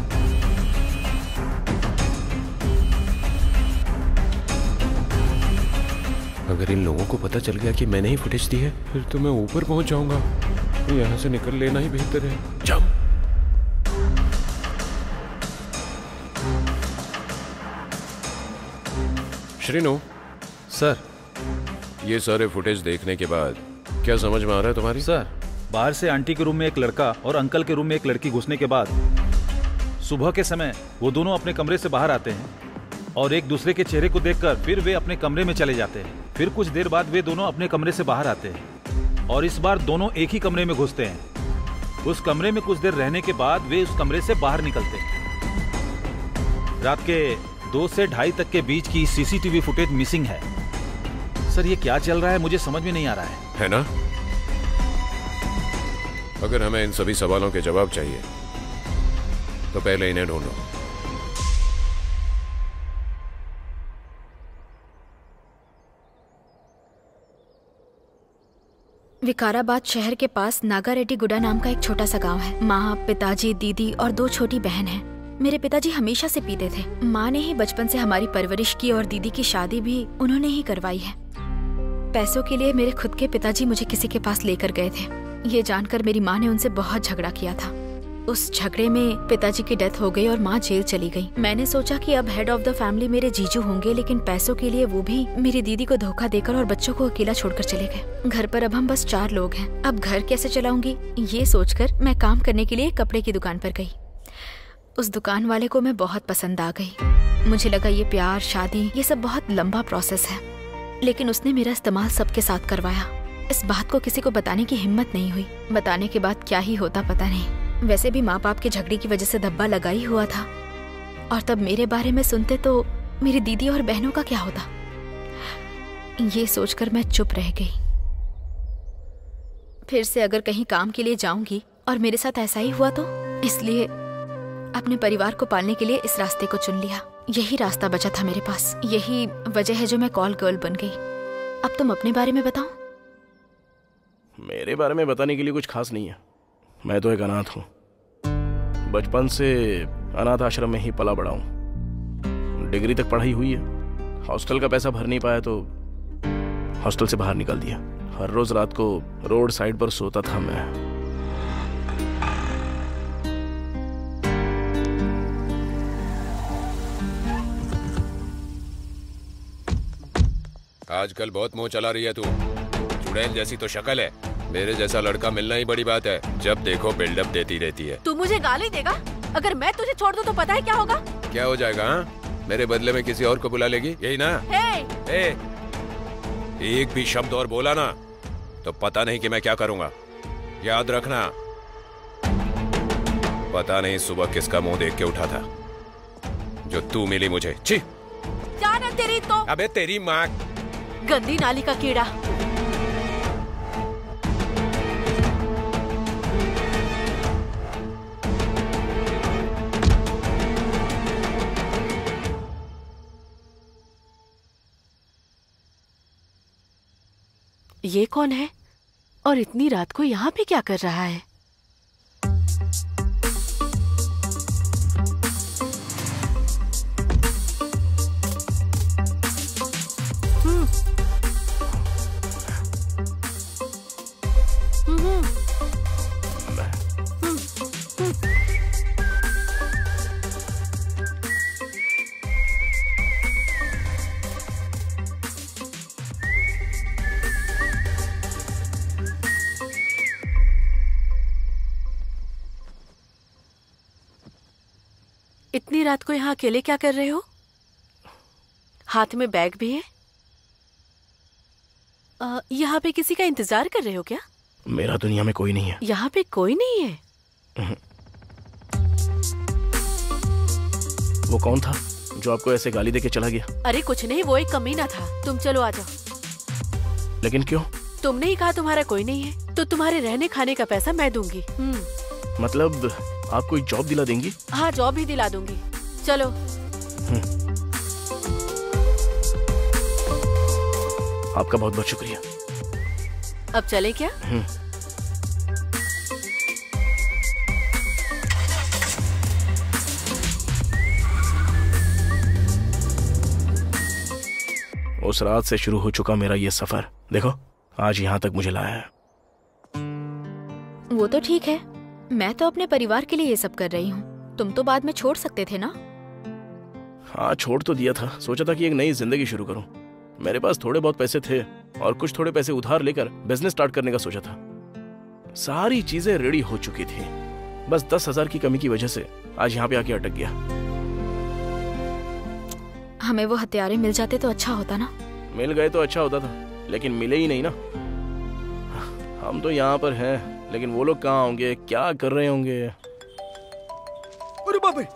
अगर इन लोगों को पता चल गया कि मैंने ही फुटेज दी है, फिर तो मैं ऊपर पहुंच जाऊंगा। यहाँ से निकल लेना ही बेहतर है। जाओ। श्रीनु सर, ये सारे फुटेज देखने के बाद क्या समझ में आ रहा है तुम्हारी? सर, बाहर से आंटी के रूम में एक लड़का और अंकल के रूम में एक लड़की घुसने के बाद सुबह के समय वो दोनों अपने कमरे से बाहर आते हैं और एक दूसरे के चेहरे को देखकर फिर वे अपने कमरे में चले जाते हैं। फिर कुछ देर बाद वे दोनों अपने कमरे से बाहर आते हैं और इस बार दोनों एक ही कमरे में घुसते हैं। उस कमरे में कुछ देर रहने के बाद वे उस कमरे से बाहर निकलते हैं। रात के दो से ढाई तक के बीच की सीसीटीवी फुटेज मिसिंग है। सर, ये क्या चल रहा है मुझे समझ में नहीं आ रहा है। है ना? अगर हमें इन सभी सवालों के जवाब चाहिए तो पहले इन्हें ढूंढो। विकाराबाद शहर के पास नागा रेड्डी गुडा नाम का एक छोटा सा गांव है। माँ, पिताजी, दीदी और दो छोटी बहन हैं। मेरे पिताजी हमेशा से पीते थे। माँ ने ही बचपन से हमारी परवरिश की और दीदी की शादी भी उन्होंने ही करवाई है। पैसों के लिए मेरे खुद के पिताजी मुझे किसी के पास लेकर गए थे। ये जानकर मेरी माँ ने उनसे बहुत झगड़ा किया था। उस झगड़े में पिताजी की डेथ हो गई और माँ जेल चली गई। मैंने सोचा कि अब हेड ऑफ द फैमिली मेरे जीजू होंगे, लेकिन पैसों के लिए वो भी मेरी दीदी को धोखा देकर और बच्चों को अकेला छोड़कर चले गए। घर पर अब हम बस चार लोग हैं। अब घर कैसे चलाऊंगी ये सोचकर मैं काम करने के लिए कपड़े की दुकान पर गई। उस दुकान वाले को मैं बहुत पसंद आ गई। मुझे लगा ये प्यार, शादी, ये सब बहुत लंबा प्रोसेस है, लेकिन उसने मेरा इस्तेमाल सबके साथ करवाया। इस बात को किसी को बताने की हिम्मत नहीं हुई। बताने के बाद क्या ही होता पता नहीं। वैसे भी माँ बाप के झगड़े की वजह से धब्बा लगा ही हुआ था, और तब मेरे बारे में सुनते तो मेरी दीदी और बहनों का क्या होता। ये सोचकर मैं चुप रह गई। फिर से अगर कहीं काम के लिए जाऊंगी और मेरे साथ ऐसा ही हुआ तो, इसलिए अपने परिवार को पालने के लिए इस रास्ते को चुन लिया। यही रास्ता बचा था मेरे पास। यही वजह है जो मैं कॉल गर्ल बन गई। अब तुम अपने बारे में बताओ। मेरे बारे में बताने के लिए कुछ खास नहीं है। मैं तो एक अनाथ हूँ। बचपन से अनाथ आश्रम में ही पला बड़ा हूँ। डिग्री तक पढ़ाई हुई है। हॉस्टल का पैसा भर नहीं पाया तो हॉस्टल से बाहर निकाल दिया। हर रोज रात को रोड साइड पर सोता था मैं। आजकल बहुत मुंह चला रही है तू। चुड़ैल जैसी तो शक्ल है। मेरे जैसा लड़का मिलना ही बड़ी बात है। जब देखो बिल्डअप देती रहती है। तू मुझे गाली देगा? अगर मैं तुझे छोड़ दूं तो पता है क्या होगा? क्या हो जाएगा? हा? मेरे बदले में किसी और को बुला लेगी, यही ना? हे! हे! एक भी शब्द और बोला ना तो पता नहीं कि मैं क्या करूंगा। याद रखना। पता नहीं सुबह किसका मुंह देख के उठा था जो तू मिली मुझे। छी! जाना तेरी तो। अबे तेरी माँ। गंदी नाली का कीड़ा। ये कौन है और इतनी रात को यहाँ पे क्या कर रहा है? हम्म हम्म इतनी रात को यहाँ अकेले क्या कर रहे हो? हाथ में बैग भी है। आ, यहाँ पे किसी का इंतजार कर रहे हो क्या? मेरा दुनिया में कोई नहीं है। यहाँ पे कोई नहीं है? वो कौन था जो आपको ऐसे गाली देके चला गया? अरे कुछ नहीं, वो एक कमीना था। तुम चलो आ जाओ। लेकिन क्यों? तुमने ही कहा तुम्हारा कोई नहीं है, तो तुम्हारे रहने खाने का पैसा मैं दूंगी। मतलब आप कोई जॉब दिला देंगी? हाँ, जॉब ही दिला दूंगी। चलो। आपका बहुत बहुत शुक्रिया। अब चले क्या? उस रात से शुरू हो चुका मेरा ये सफर, देखो आज यहाँ तक मुझे लाया है। वो तो ठीक है, मैं तो अपने परिवार के लिए ये सब कर रही हूँ। तुम तो बाद में छोड़ सकते थे ना? हाँ, छोड़ तो दिया था। सोचा था कि एक नई जिंदगी शुरू करूं। मेरे पास थोड़े बहुत पैसे थे और कुछ थोड़े पैसे उधार लेकर बिजनेस स्टार्ट करने का सोचा था। सारी चीजें रेडी हो चुकी थी, बस दस हजार की कमी की वजह से आज यहाँ पे आके अटक गया। हमें वो हथियारे मिल जाते तो अच्छा होता ना। मिल गए तो अच्छा होता था, लेकिन मिले ही नहीं ना। हम तो यहाँ पर हैं, लेकिन वो लोग कहाँ होंगे, क्या कर रहे होंगे? अरे बाप रे!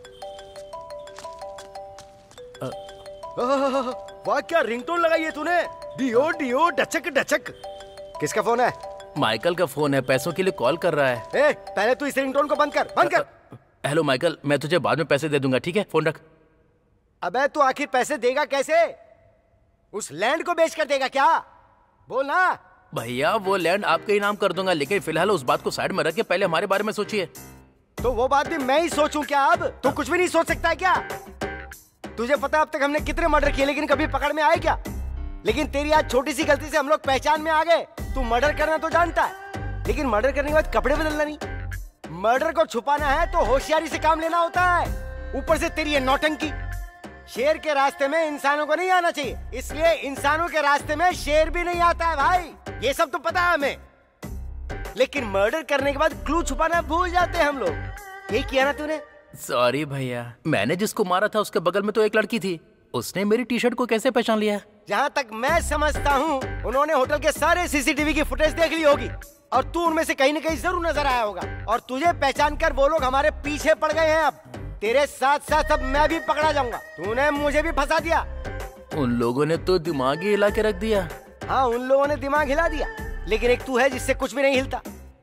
वाह, क्या रिंगटोन लगाई है तूने? डियो डियो डचक डचक। किसका फोन है? माइकल का फोन है, पैसों के लिए कॉल कर रहा है। ए, पहले तू इस रिंगटोन को बंद कर, बंद कर। हेलो माइकल, मैं तुझे बाद में पैसे दे दूंगा, ठीक है? फोन रख। अबे तू आखिर पैसे देगा कैसे? उस लैंड को बेच कर देगा क्या? बोल ना। भैया वो लैंड आपके ही नाम कर दूंगा, लेकिन फिलहाल उस बात को साइड में रख के पहले हमारे बारे में सोचिए। तो वो बात भी मैं ही सोचूं क्या? अब तू कुछ भी नहीं सोच सकता है क्या? तुझे पता अब तक हमने कितने मर्डर किए, लेकिन कभी पकड़ में आए क्या? लेकिन तेरी आज छोटी सी गलती से हम लोग पहचान में आ गए। तू मर्डर करना तो जानता है, लेकिन मर्डर करने के बाद कपड़े बदलना नहीं। मर्डर को छुपाना है तो होशियारी से काम लेना होता है। ऊपर से तेरी ये नौटंकी। शेर के रास्ते में इंसानों को नहीं आना चाहिए, इसलिए इंसानों के रास्ते में शेर भी नहीं आता है भाई। ये सब तो पता है हमें, लेकिन मर्डर करने के बाद क्लू छुपाना भूल जाते हैं हम लोग। यही किया ना तूने? सॉरी भैया, मैंने जिसको मारा था उसके बगल में तो एक लड़की थी, उसने मेरी टी शर्ट को कैसे पहचान लिया? जहाँ तक मैं समझता हूँ उन्होंने होटल के सारे सीसीटीवी की फुटेज देख ली होगी और तू उनमें से कहीं न कहीं जरूर नजर आया होगा, और तुझे पहचान कर वो लोग हमारे पीछे पड़ गए हैं। अब तेरे साथ साथ अब मैं भी पकड़ा जाऊंगा। तूने मुझे भी फंसा दिया। उन लोगों ने तो दिमाग ही हिला के रख दिया। हाँ, उन लोगों ने दिमाग हिला दिया, लेकिन एक तू है जिससे कुछ भी नहीं हिलता।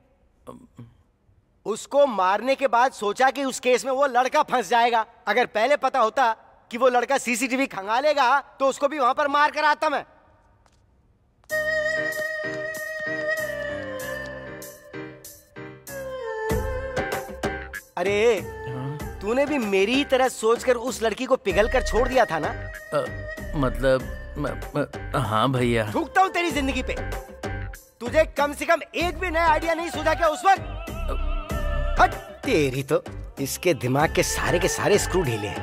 उसको मारने के बाद सोचा कि उस केस में वो लड़का फंस जाएगा। अगर पहले पता होता कि वो लड़का सीसीटीवी खंगालेगा तो उसको भी वहां पर मार कर आता मैं। अरे तूने भी मेरी ही तरह सोचकर उस लड़की को पिघल कर छोड़ दिया था ना? आ, मतलब म, म, हाँ भैया। थूकता हूँ तेरी जिंदगी पे। तुझे कम से कम एक भी नया आइडिया नहीं सूझा क्या उस वक्त? हट तेरी तो, इसके दिमाग के सारे के सारे स्क्रू ढीले हैं।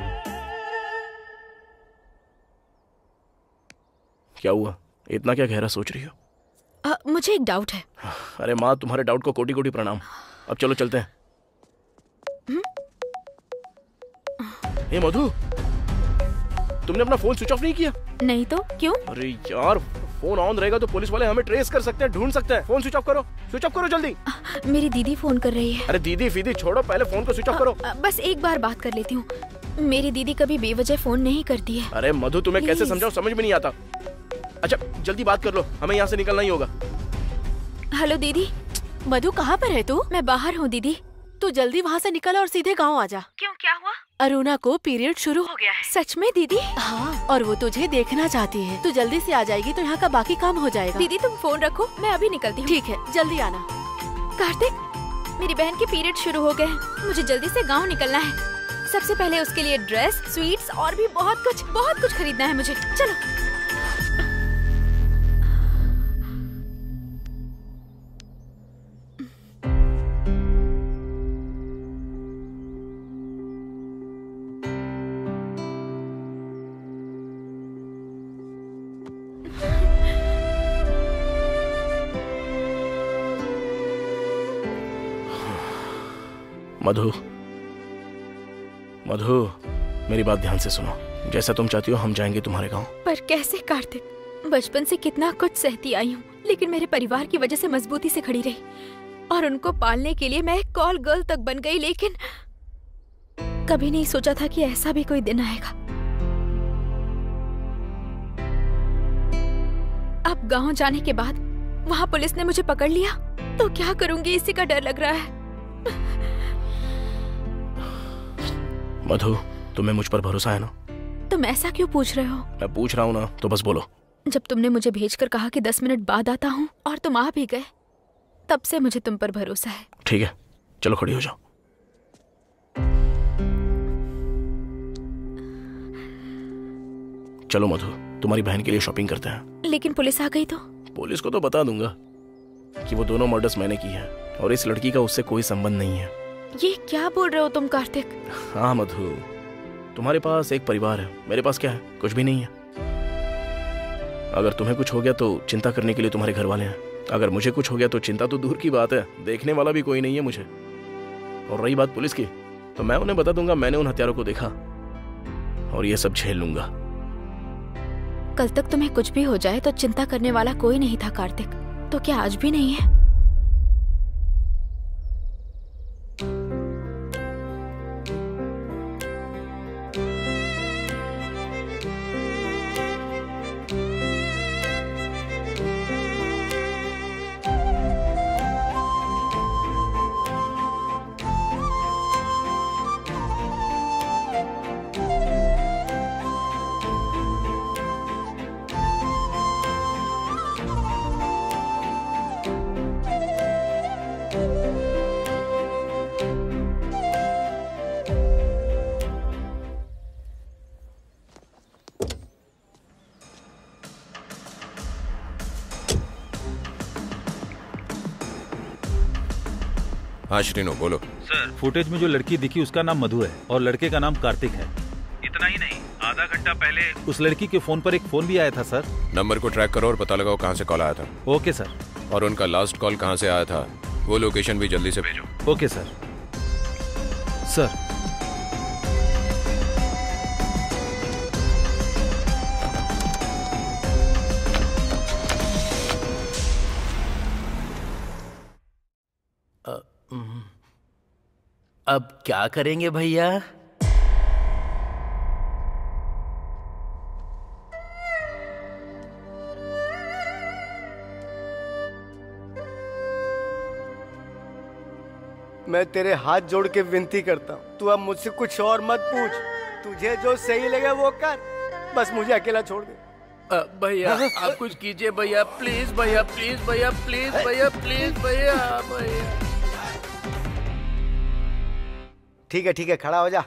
क्या हुआ? इतना क्या गहरा सोच रही हो? आ, मुझे एक डाउट है। अरे माँ, तुम्हारे डाउट को कोटि कोटि प्रणाम। अब चलो चलते हैं। ए मधु, तुमने अपना फोन स्विच ऑफ नहीं किया? नहीं तो क्यों? अरे यार, फोन ऑन रहेगा तो पुलिस वाले हमें ट्रेस कर सकते हैं, ढूंढ सकते हैं। फोन स्विच ऑफ करो, स्विच ऑफ करो जल्दी। आ, मेरी दीदी फोन कर रही है। अरे दीदी फीदी छोड़ो, पहले फोन को स्विच ऑफ करो। आ, बस एक बार बात कर लेती हूँ। मेरी दीदी कभी बेवजह फोन नहीं करती है। अरे मधु, तुम्हें कैसे समझाऊं, समझ में नहीं आता। अच्छा जल्दी बात कर लो, हमें यहाँ से निकलना ही होगा। हेलो दीदी। मधु कहाँ पर है तू? मैं बाहर हूँ दीदी। तू जल्दी वहाँ से निकल और सीधे गाँव आ जा। क्यों, क्या हुआ? अरुणा को पीरियड शुरू हो गया है। सच में दीदी? हाँ, और वो तुझे देखना चाहती है। तू जल्दी से आ जाएगी तो यहाँ का बाकी काम हो जाएगा। दीदी तुम फोन रखो, मैं अभी निकलती हूँ। ठीक है, जल्दी आना। कार्तिक, मेरी बहन के पीरियड शुरू हो गए हैं, मुझे जल्दी से गाँव निकलना है। सबसे पहले उसके लिए ड्रेस, स्वीट्स और भी बहुत कुछ बहुत कुछ खरीदना है मुझे। चलो। मधु, मधु, मेरी बात ध्यान से सुनो। जैसा तुम चाहती हो हम जाएंगे तुम्हारे गांव। पर कैसे कार्तिक? बचपन से कितना कुछ सहती आई हूँ, लेकिन मेरे परिवार की वजह से मजबूती से खड़ी रही और उनको पालने के लिए मैं एक कॉल गर्ल तक बन गई। लेकिन कभी नहीं सोचा था कि ऐसा भी कोई दिन आएगा। अब गांव जाने के बाद वहाँ पुलिस ने मुझे पकड़ लिया तो क्या करूंगी, इसी का डर लग रहा है। मधु, तुम्हें मुझ पर भरोसा है ना? तुम ऐसा क्यों पूछ रहे हो? मैं पूछ रहा हूँ ना, तो बस बोलो। जब तुमने मुझे भेजकर कहा कि दस मिनट बाद आता हूँ और तुम आ भी गए, तब से मुझे तुम पर भरोसा है। ठीक है, चलो खड़ी हो जाओ। चलो मधु, तुम्हारी बहन के लिए शॉपिंग करते हैं। लेकिन पुलिस आ गई तो? पुलिस को तो बता दूंगा कि वो दोनों मर्डर्स मैंने की है और इस लड़की का उससे कोई संबंध नहीं है। ये क्या बोल रहे हो तुम कार्तिक? हाँ मधु, तुम्हारे पास एक परिवार है, मेरे पास क्या है? कुछ भी नहीं है। अगर तुम्हें कुछ हो गया तो चिंता करने के लिए तुम्हारे घर वाले हैं, अगर मुझे कुछ हो गया तो चिंता तो दूर की बात है, देखने वाला भी कोई नहीं है मुझे। और रही बात पुलिस की, तो मैं उन्हें बता दूंगा मैंने उन हत्यारों को देखा और ये सब झेल लूंगा। कल तक तुम्हें कुछ भी हो जाए तो चिंता करने वाला कोई नहीं था कार्तिक, तो क्या आज भी नहीं है? हाँ श्रीनो, बोलो। सर, फुटेज में जो लड़की दिखी उसका नाम मधु है और लड़के का नाम कार्तिक है। इतना ही नहीं, आधा घंटा पहले उस लड़की के फोन पर एक फोन भी आया था सर। नंबर को ट्रैक करो और पता लगाओ कहाँ से कॉल आया था। Okay sir. और उनका लास्ट कॉल कहाँ से आया था वो लोकेशन भी जल्दी से भेजो। Okay sir. सर, अब क्या करेंगे भैया? मैं तेरे हाथ जोड़ के विनती करता हूँ, तू अब मुझसे कुछ और मत पूछ। तुझे जो सही लगे वो कर, बस मुझे अकेला छोड़ दे। भैया आप कुछ कीजिए भैया, प्लीज भैया, प्लीज भैया, प्लीज भैया, प्लीज भैया, भैया। ठीक है ठीक है, खड़ा हो जा।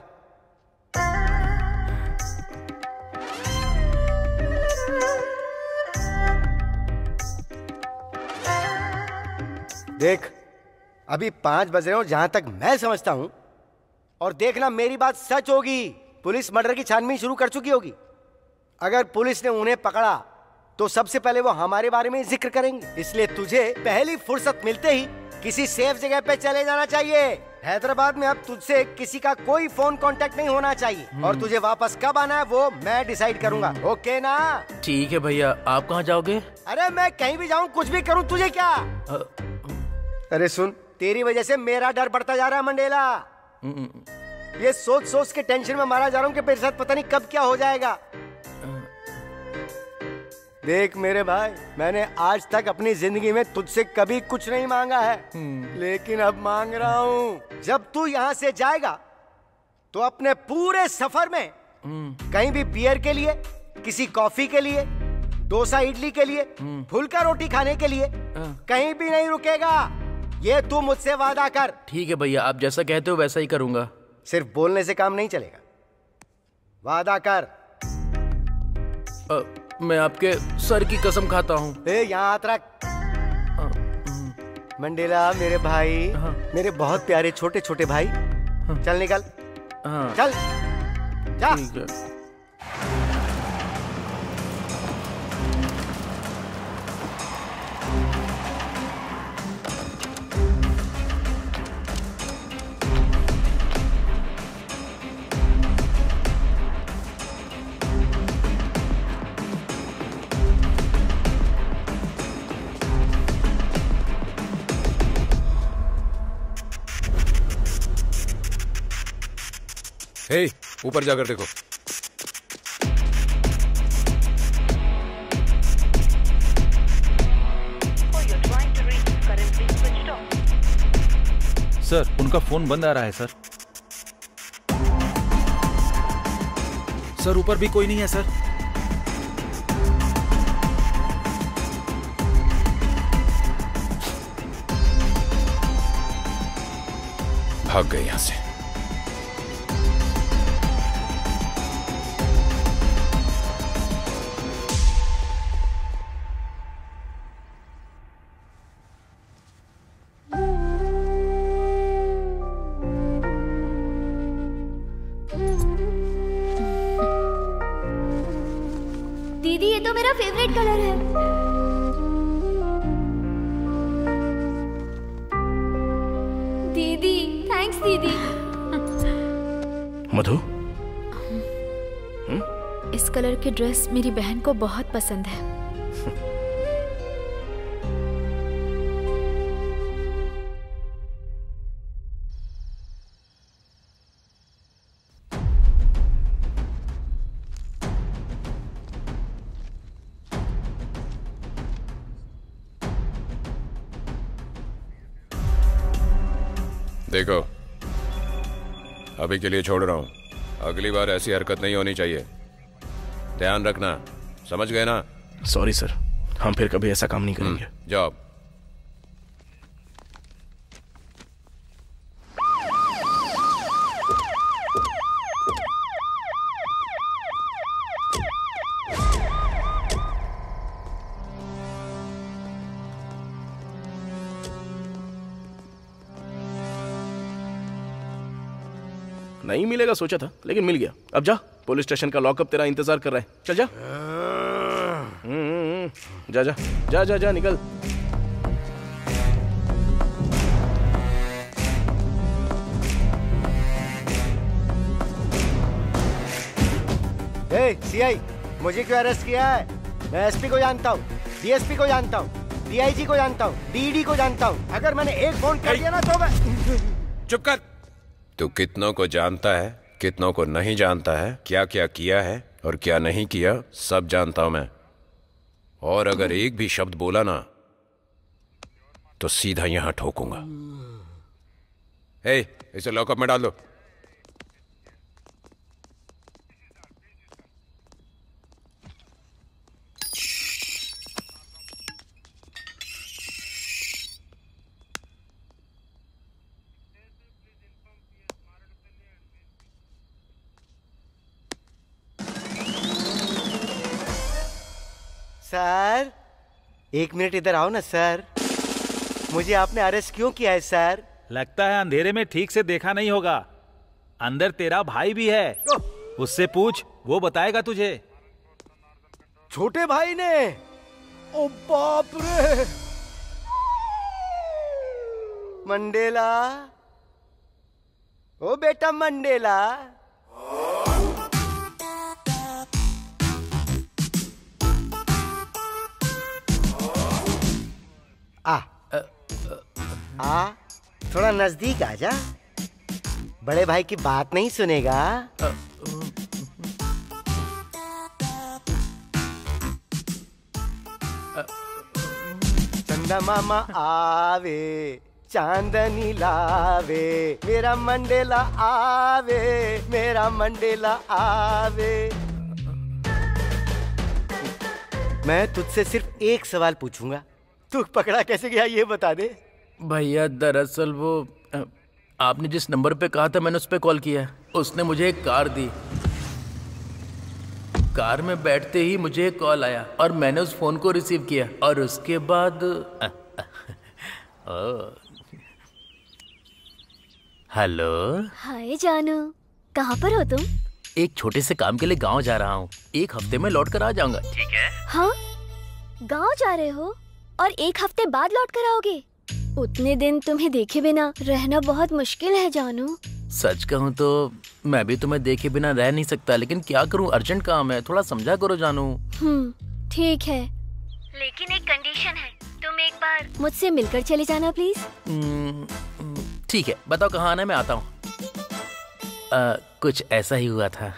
देख, अभी पांच बज रहे हो जहां तक मैं समझता हूं, और देखना मेरी बात सच होगी। पुलिस मर्डर की छानबीन शुरू कर चुकी होगी। अगर पुलिस ने उन्हें पकड़ा तो सबसे पहले वो हमारे बारे में जिक्र करेंगे, इसलिए तुझे पहली फुर्सत मिलते ही किसी सेफ जगह पे चले जाना चाहिए। हैदराबाद में अब तुझसे किसी का कोई फोन कांटेक्ट नहीं होना चाहिए, और तुझे वापस कब आना है वो मैं डिसाइड करूंगा। ओके ना? ठीक है भैया। आप कहाँ जाओगे? अरे मैं कहीं भी जाऊं, कुछ भी करूं, तुझे क्या? अरे सुन, तेरी वजह से मेरा डर बढ़ता जा रहा है मंडेला। ये सोच सोच के टेंशन में मारा जा रहा हूँ कि मेरे साथ पता नहीं कब क्या हो जाएगा। देख मेरे भाई, मैंने आज तक अपनी जिंदगी में तुझसे कभी कुछ नहीं मांगा है, लेकिन अब मांग रहा हूँ। जब तू यहाँ से जाएगा तो अपने पूरे सफर में कहीं भी बियर के लिए, किसी कॉफी के लिए, डोसा इडली के लिए, फुल्का रोटी खाने के लिए कहीं भी नहीं रुकेगा। ये तू मुझसे वादा कर। ठीक है भैया, आप जैसा कहते हो वैसा ही करूंगा। सिर्फ बोलने से काम नहीं चलेगा, वादा कर। आ, मैं आपके सर की कसम खाता हूँ। ए, यहाँ हाथ रख। मंडेला मेरे भाई, हाँ। मेरे बहुत प्यारे छोटे छोटे भाई, हाँ। चल निकल, हाँ। चल जा। ठीक है। हे, ऊपर जाकर देखो। सर, उनका फोन बंद आ रहा है सर। सर, ऊपर भी कोई नहीं है सर। भाग गए यहां से। दीदी, ये तो मेरा फेवरेट कलर है। दीदी, थैंक्स दीदी। मधु, इस कलर की ड्रेस मेरी बहन को बहुत पसंद है। देखो, अभी के लिए छोड़ रहा हूं, अगली बार ऐसी हरकत नहीं होनी चाहिए, ध्यान रखना, समझ गए ना? सॉरी सर, हम फिर कभी ऐसा काम नहीं करेंगे। जाओ। नहीं मिलेगा सोचा था, लेकिन मिल गया। अब जा, पुलिस स्टेशन का लॉकअप तेरा इंतजार कर रहा है। चल जा। हम्म, जा जा जा जा जा निकल। ए, सीआई, मुझे क्यों अरेस्ट किया है? मैं एसपी को जानता हूँ, डीएसपी को जानता हूँ, डीआईजी को जानता हूँ, डीडी को जानता हूँ। अगर मैंने एक फोन कर दिया ना तो मैं... चुप कर। तू कितनों को जानता है, कितनों को नहीं जानता है, क्या क्या किया है और क्या नहीं किया, सब जानता हूं मैं। और अगर एक भी शब्द बोला ना तो सीधा यहां ठोकूंगा। ए, इसे लॉकअप में डाल दो। सर, एक मिनट इधर आओ ना सर। मुझे आपने अरेस्ट क्यों किया है सर? लगता है अंधेरे में ठीक से देखा नहीं होगा। अंदर तेरा भाई भी है, उससे पूछ, वो बताएगा तुझे। छोटे भाई ने? ओ बाप रे! मंडेला, ओ बेटा मंडेला। आ आ थोड़ा नजदीक आ जा। बड़े भाई की बात नहीं सुनेगा। चंदा मामा आवे, चांदनी लावे, मेरा मंडेला आवे, मेरा मंडेला आवे। मैं तुझसे सिर्फ एक सवाल पूछूंगा, तू पकड़ा कैसे गया ये बता दे। भैया, दरअसल वो आपने जिस नंबर पे कहा था मैंने उस पे कॉल किया। उसने मुझे एक कार दी। कार में बैठते ही मुझे एक कॉल आया और मैंने उस फोन को रिसीव किया और उसके बाद हेलो। हाय जानू, कहाँ पर हो तुम? एक छोटे से काम के लिए गांव जा रहा हूँ। एक हफ्ते में लौट कर आ जाऊंगा। ठीक है? हाँ, गांव जा रहे हो और एक हफ्ते बाद लौट कर आओगे? उतने दिन तुम्हें देखे बिना रहना बहुत मुश्किल है जानू। सच कहूँ तो मैं भी तुम्हें देखे बिना रह नहीं सकता, लेकिन क्या करूँ, अर्जेंट काम है, थोड़ा समझा करो जानू। हम्म, ठीक है, लेकिन एक कंडीशन है, तुम एक बार मुझसे मिलकर चले जाना प्लीज। ठीक है, बताओ कहाँ आना है, मैं आता हूँ। कुछ ऐसा ही हुआ था।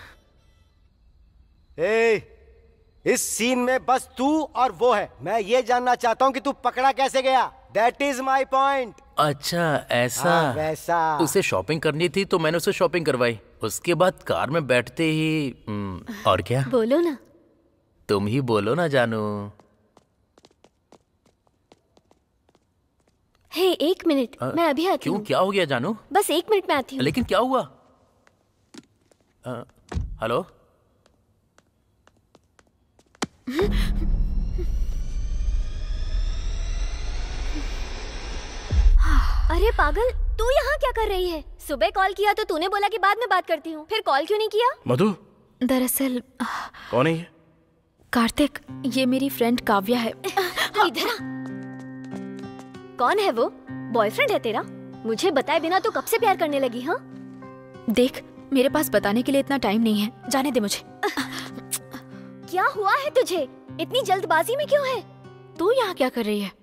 ए, इस सीन में बस तू और वो है। मैं ये जानना चाहता हूँ कि तू पकड़ा कैसे गया। That is my point. अच्छा ऐसा। हाँ, वैसा। उसे शॉपिंग करनी थी तो मैंने उसे शॉपिंग करवाई। उसके बाद कार में बैठते ही हम्म, और क्या? बोलो ना। तुम ही बोलो ना जानू। हे एक मिनट, मैं अभी आती क्यों, हूँ। क्या हो गया जानू? बस एक मिनट में आती हूँ। लेकिन क्या हुआ? हेलो। अरे पागल, तू यहाँ क्या कर रही है? सुबह कॉल किया तो तूने बोला कि बाद में बात करती हूँ, फिर कॉल क्यों नहीं किया? मधु। दरअसल कौन है ये? कार्तिक, ये मेरी फ्रेंड काव्या है। इधर आ। कौन है वो? बॉयफ्रेंड है तेरा? मुझे बताए बिना तू कब से प्यार करने लगी? हाँ देख, मेरे पास बताने के लिए इतना टाइम नहीं है, जाने दे मुझे। क्या हुआ है तुझे? इतनी जल्दबाजी में क्यों है? तू यहाँ क्या कर रही है?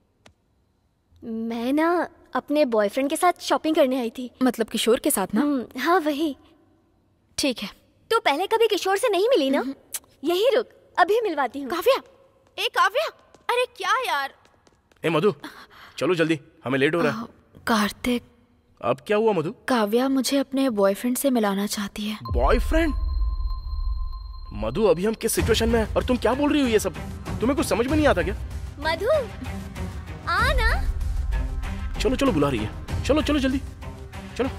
मैं ना अपने बॉयफ्रेंड के साथ शॉपिंग करने आई थी। मतलब किशोर के साथ ना? हाँ वही। ठीक है। तू पहले कभी किशोर से नहीं मिली ना? यही रुक, अभी मिलवाती हूँ। काव्या, ए काव्या, अरे क्या यार। ए मधु, चलो जल्दी, हमें लेट हो रहा है। कार्तिक। अब क्या हुआ मधु? काव्या मुझे अपने बॉयफ्रेंड से मिलाना चाहती है। बॉयफ्रेंड? मधु, अभी हम किस सिचुएशन में हैं और तुम क्या बोल रही हो ये सब? तुम्हें कुछ समझ में नहीं आता क्या? मधु, आ ना। चलो चलो, बुला रही है। चलो चलो जल्दी, चलो।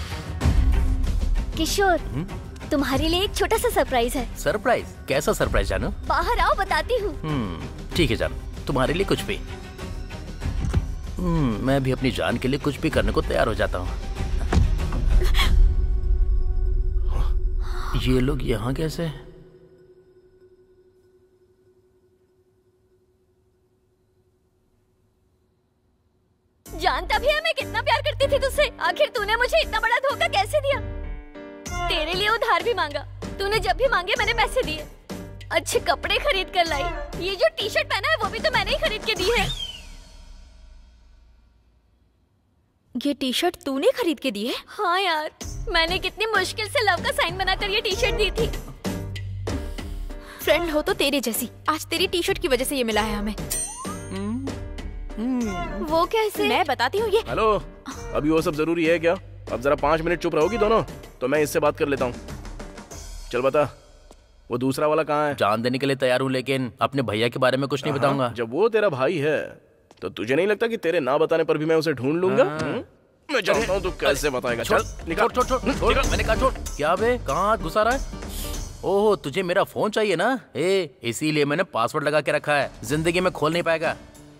किशोर, तुम्हारे लिए एक छोटा सा सरप्राइज है। सरप्राइज? कैसा सरप्राइज जानू? बाहर आओ, बताती हूँ। हम्म ठीक है जानू, तुम्हारे लिए कुछ भी। हम्म मैं भी अपनी जान के लिए कुछ भी करने को तैयार हो जाता हूँ। ये लोग यहाँ कैसे? जानता भी है मैं कितना प्यार करती थी तुझसे। आखिर तूने मुझे इतना बड़ा धोखा कैसे दिया? तेरे लिए उधार भी मांगा, तूने जब भी मांगे मैंने पैसे दिए। अच्छे कपड़े खरीद कर लाई। ये जो टी शर्ट पहना है वो भी तो मैंने ही खरीद के दी है। ये टी शर्ट तूने खरीद के दी है? हाँ यार, मैंने कितनी मुश्किल से लव का साइन बनाकर ये टी शर्ट दी थी। फ्रेंड हो तो तेरे जैसी, आज तेरी टी शर्ट की वजह से ये मिला है हमें। वो कैसे? मैं बताती हूँ ये। हेलो, अभी वो सब जरूरी है क्या? अब जरा पाँच मिनट चुप रहोगी दोनों, तो मैं इससे बात कर लेता हूँ। चल बता, वो दूसरा वाला कहाँ है? जान देने के लिए तैयार हूँ, लेकिन अपने भैया के बारे में कुछ नहीं बताऊंगा। जब वो तेरा भाई है तो तुझे नहीं लगता कि तेरे ना बताने पर भी मैं उसे ढूंढ लूंगा? मैं जानता हूँ तू कैसे बताएगा। चल निकाल। छोड़ छोड़ छोड़, मैंने कहा छोड़। क्या बे, कहाँ हाथ घुसा रहा है? ओह, तुझे मेरा फोन चाहिए ना? ए, इसीलिए मैंने पासवर्ड लगा के रखा है, जिंदगी में खोल नहीं पाएगा।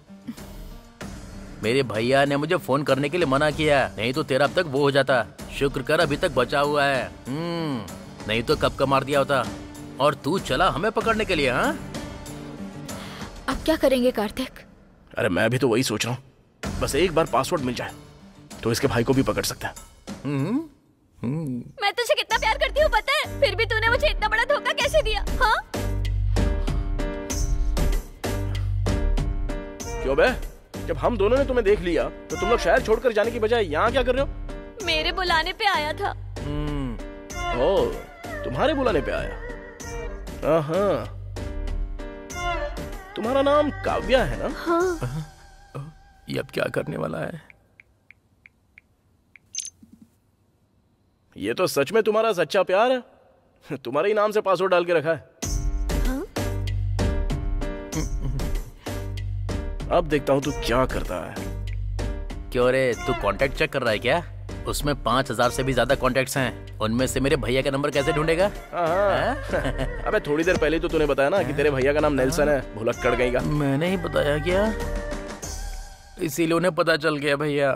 मेरे भैया ने मुझे फोन करने के लिए मना किया, नहीं तो तेरा अब तक वो हो जाता। शुक्र कर अभी तक बचा हुआ है, हम्म नहीं तो कब का मार दिया होता। और तू चला हमें पकड़ने के लिए? हाँ, अब क्या करेंगे कार्तिक? अरे मैं भी तो वही सोच रहा हूँ, बस एक बार पासवर्ड मिल जाए तो इसके भाई को भी पकड़ सकता है। हम्म मैं तुझे कितना प्यार करती हूँ पता है, फिर भी तूने मुझे इतना बड़ा धोखा कैसे दिया? हाँ क्यों बे? जब हम दोनों ने तुम्हें देख लिया तो तुम लोग शहर छोड़कर जाने की बजाय यहाँ क्या कर रहे हो? मेरे बुलाने पे आया था। ओह, तुम्हारे बुलाने पे आया? हाँ, तुम्हारा नाम काव्या है ना? हाँ। ये अब क्या करने वाला है? ये तो सच में तुम्हारा सच्चा प्यार है। तुम्हारे ही नाम से पासवर्ड डाल के रखा है। हाँ? अब देखता हूँ तू क्या करता है। क्यों रे, तू कांटेक्ट चेक कर रहा है क्या? उसमें पाँच हजार से भी ज्यादा कॉन्टेक्ट्स हैं, उनमें से मेरे भैया का नंबर कैसे ढूंढेगा? अबे थोड़ी देर पहले तो तूने बताया ना कि तेरे भैया का नाम नेल्सन है, भुलक्कड़ गई का। मैंने ही बताया क्या? इसीलिए उन्हें पता चल गया भैया।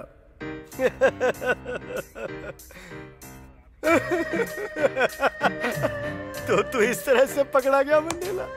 तो तू इस तरह से पकड़ा गया मंडेला?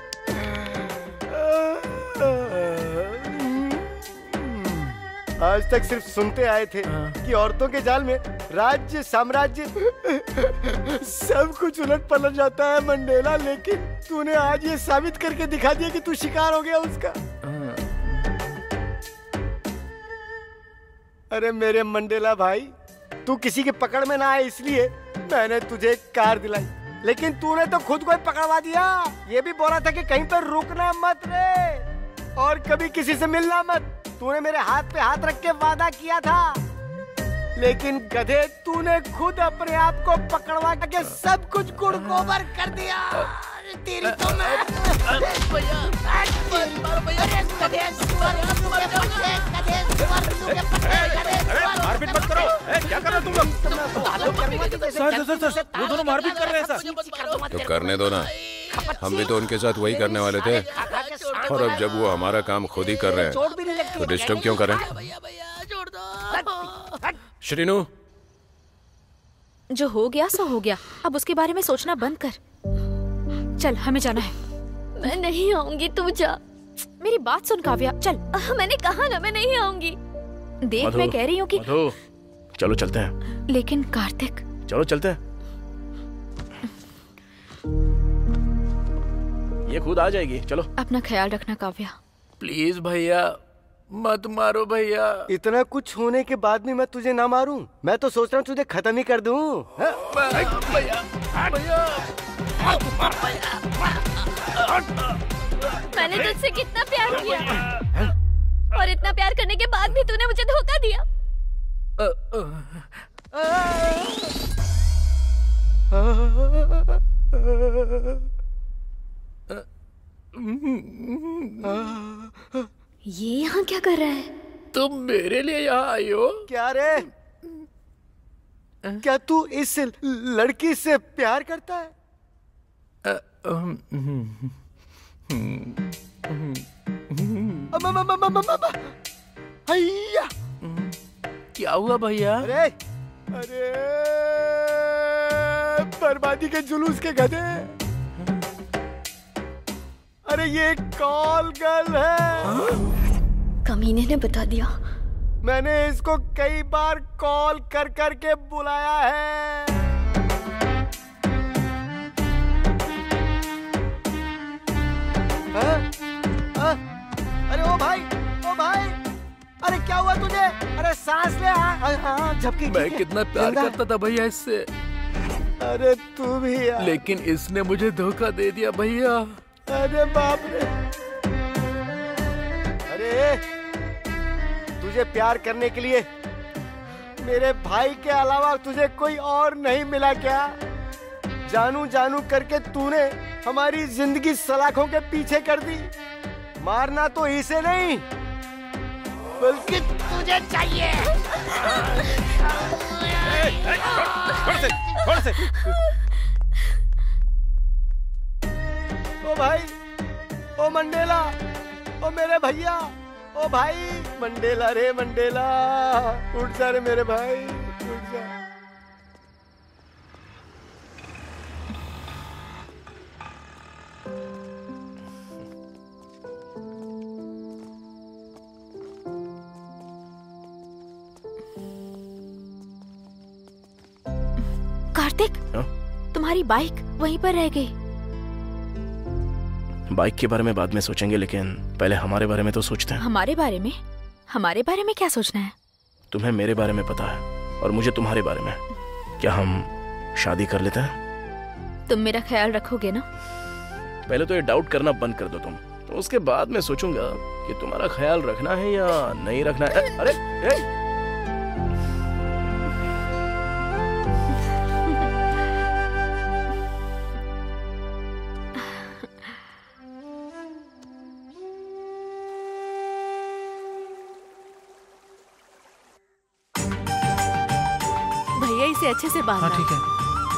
आज तक सिर्फ सुनते आए थे कि औरतों के जाल में राज्य साम्राज्य सब कुछ उलट पलट जाता है मंडेला, लेकिन तूने आज ये साबित करके दिखा दिया कि तू शिकार हो गया उसका। अरे मेरे मंडेला भाई, तू किसी के पकड़ में ना आए इसलिए मैंने तुझे कार दिलाई, लेकिन तूने तो खुद को ही पकड़वा दिया। ये भी बोला था कि कहीं पर रुकना मत रे और कभी किसी से मिलना मत। तूने मेरे हाथ पे हाथ रख के वादा किया था, लेकिन गधे तूने खुद अपने आप को पकड़वा के सब कुछ गुड़गोबर कर दिया। तेरी तो मैं मारपीट मत करो। क्या कर रहे हो तुम लोग? सर सर सर वो दोनों मारपीट कर रहे हैं सर। तो करने दो ना, हम भी तो उनके साथ वही करने वाले थे, और अब जब वो हमारा काम खुद ही कर रहे हैं तो डिस्टर्ब क्यों करें? श्रीनु, जो हो गया सो हो गया, अब उसके बारे में सोचना बंद कर। चल हमें जाना है। मैं नहीं आऊंगी, तू जा। मेरी बात सुन काव्या, चल। मैंने कहा ना मैं नहीं आऊंगी। देख मैं कह रही हूँ कि मधु, चलो चलते हैं। लेकिन कार्तिक, चलो चलते हैं, ये खुद आ जाएगी। चलो अपना ख्याल रखना काव्या। प्लीज भैया मत मारो भैया। इतना कुछ होने के बाद भी मैं तुझे ना मारूं? मैं तो सोच रहा हूँ तुझे खत्म ही कर दूं। भैया भैया मैंने तुझसे कितना प्यार किया, और इतना प्यार करने के बाद भी तूने मुझे धोखा दिया। ये यहाँ क्या कर रहा है? तुम मेरे लिए यहाँ आई हो? क्या रे, क्या तू इस लड़की से प्यार करता है? हैया, क्या हुआ भैया? अरे अरे बर्बादी के जुलूस के गधे, अरे ये कॉल गर्ल है। कमीने ने बता दिया। मैंने इसको कई बार कॉल कर कर के बुलाया है। हाँ? हाँ? अरे ओ भाई, ओ भाई, अरे क्या हुआ तुझे? अरे सांस ले। हाँ हाँ झपकी। मैं कितना प्यार करता था भैया इससे। अरे तू भी यार। लेकिन इसने मुझे धोखा दे दिया भैया। अरे बाप रे। अरे तुझे प्यार करने के लिए मेरे भाई के अलावा तुझे कोई और नहीं मिला क्या? जानू जानू करके तूने हमारी जिंदगी सलाखों के पीछे कर दी। मारना तो इसे नहीं बल्कि तुझे चाहिए। छोड़ से, छोड़ से। ओ भाई, ओ मंडेला, ओ मेरे भैया, ओ भाई मंडेला रे मंडेला, उठ जा रे मेरे भाई, उठ जा। कार्तिक, तुम्हारी बाइक वहीं पर रह गई। बाइक के बारे में बाद में सोचेंगे, लेकिन पहले हमारे बारे में तो सोचते हैं। हमारे बारे में? हमारे बारे में क्या सोचना है? तुम्हें मेरे बारे में पता है और मुझे तुम्हारे बारे में। क्या हम शादी कर लेते हैं? तुम मेरा ख्याल रखोगे ना? पहले तो ये डाउट करना बंद कर दो तुम, तो उसके बाद मैं सोचूंगा कि तुम्हारा ख्याल रखना है या नहीं रखना है। अरे ए? इसे अच्छे से बांधना। हाँ ठीक है।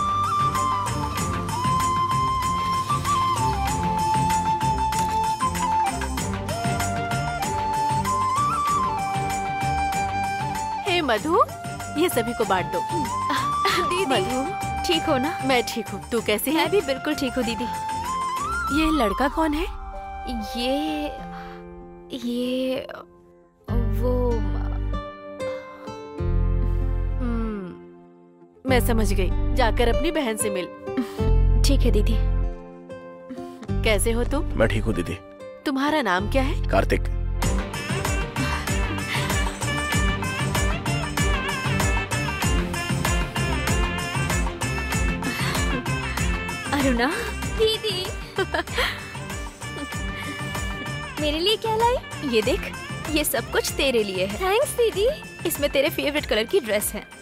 हे मधु, ये सभी को बांट दो। दीदी मधु, ठीक हो ना? मैं ठीक हूँ, तू कैसी है? मैं भी बिल्कुल ठीक हूँ दीदी। ये लड़का कौन है? ये ये वो मैं समझ गई, जाकर अपनी बहन से मिल। ठीक है दीदी। कैसे हो तुम? मैं ठीक हूँ दीदी। तुम्हारा नाम क्या है? कार्तिक। अरुणा दीदी मेरे लिए क्या लाई? ये देख, ये सब कुछ तेरे लिए है। थैंक्स दीदी। इसमें तेरे फेवरेट कलर की ड्रेस है।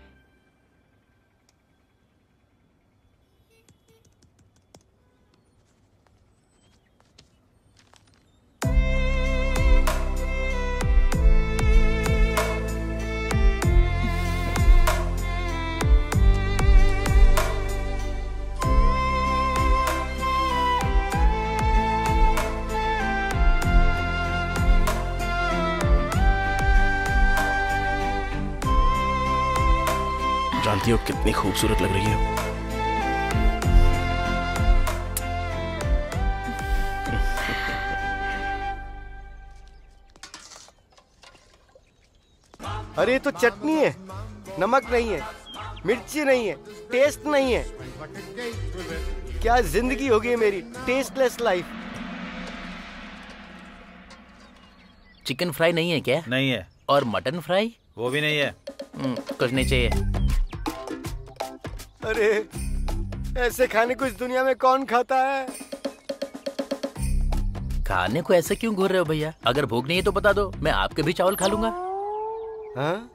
जानती हो कितनी खूबसूरत लग रही है। अरे ये तो चटनी है, नमक नहीं है, मिर्ची नहीं है, टेस्ट नहीं है। क्या जिंदगी होगी है मेरी, टेस्टलेस लाइफ। चिकन फ्राई नहीं है क्या? नहीं है। और मटन फ्राई? वो भी नहीं है। कुछ नहीं चाहिए। अरे ऐसे खाने को इस दुनिया में कौन खाता है? खाने को ऐसे क्यों घूर रहे हो भैया? अगर भूख नहीं है तो बता दो, मैं आपके भी चावल खा लूंगा। हाँ?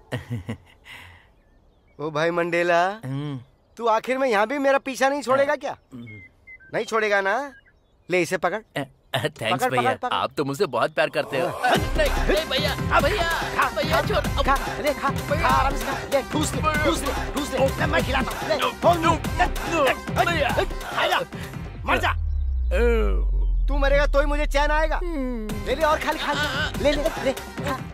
ओ भाई मंडेला, तू आखिर में यहाँ भी मेरा पीछा नहीं छोड़ेगा क्या? नहीं छोड़ेगा ना? ले इसे पकड़। थैंक्स भैया, आप तो मुझसे बहुत प्यार करते हो। नहीं नहीं भैया, भैया भैया छोड़। खा, ले खा, खा आराम से खा, ले ठूस ले, ठूस ले, ठूस ले, ले मैं खिलाता हूँ, ले, फोन दो, भैया, आजा, मर जा। तू मरेगा तो ही मुझे चैन आएगा। ले ले और खा ले, खा ले, ले ले, ले, खा।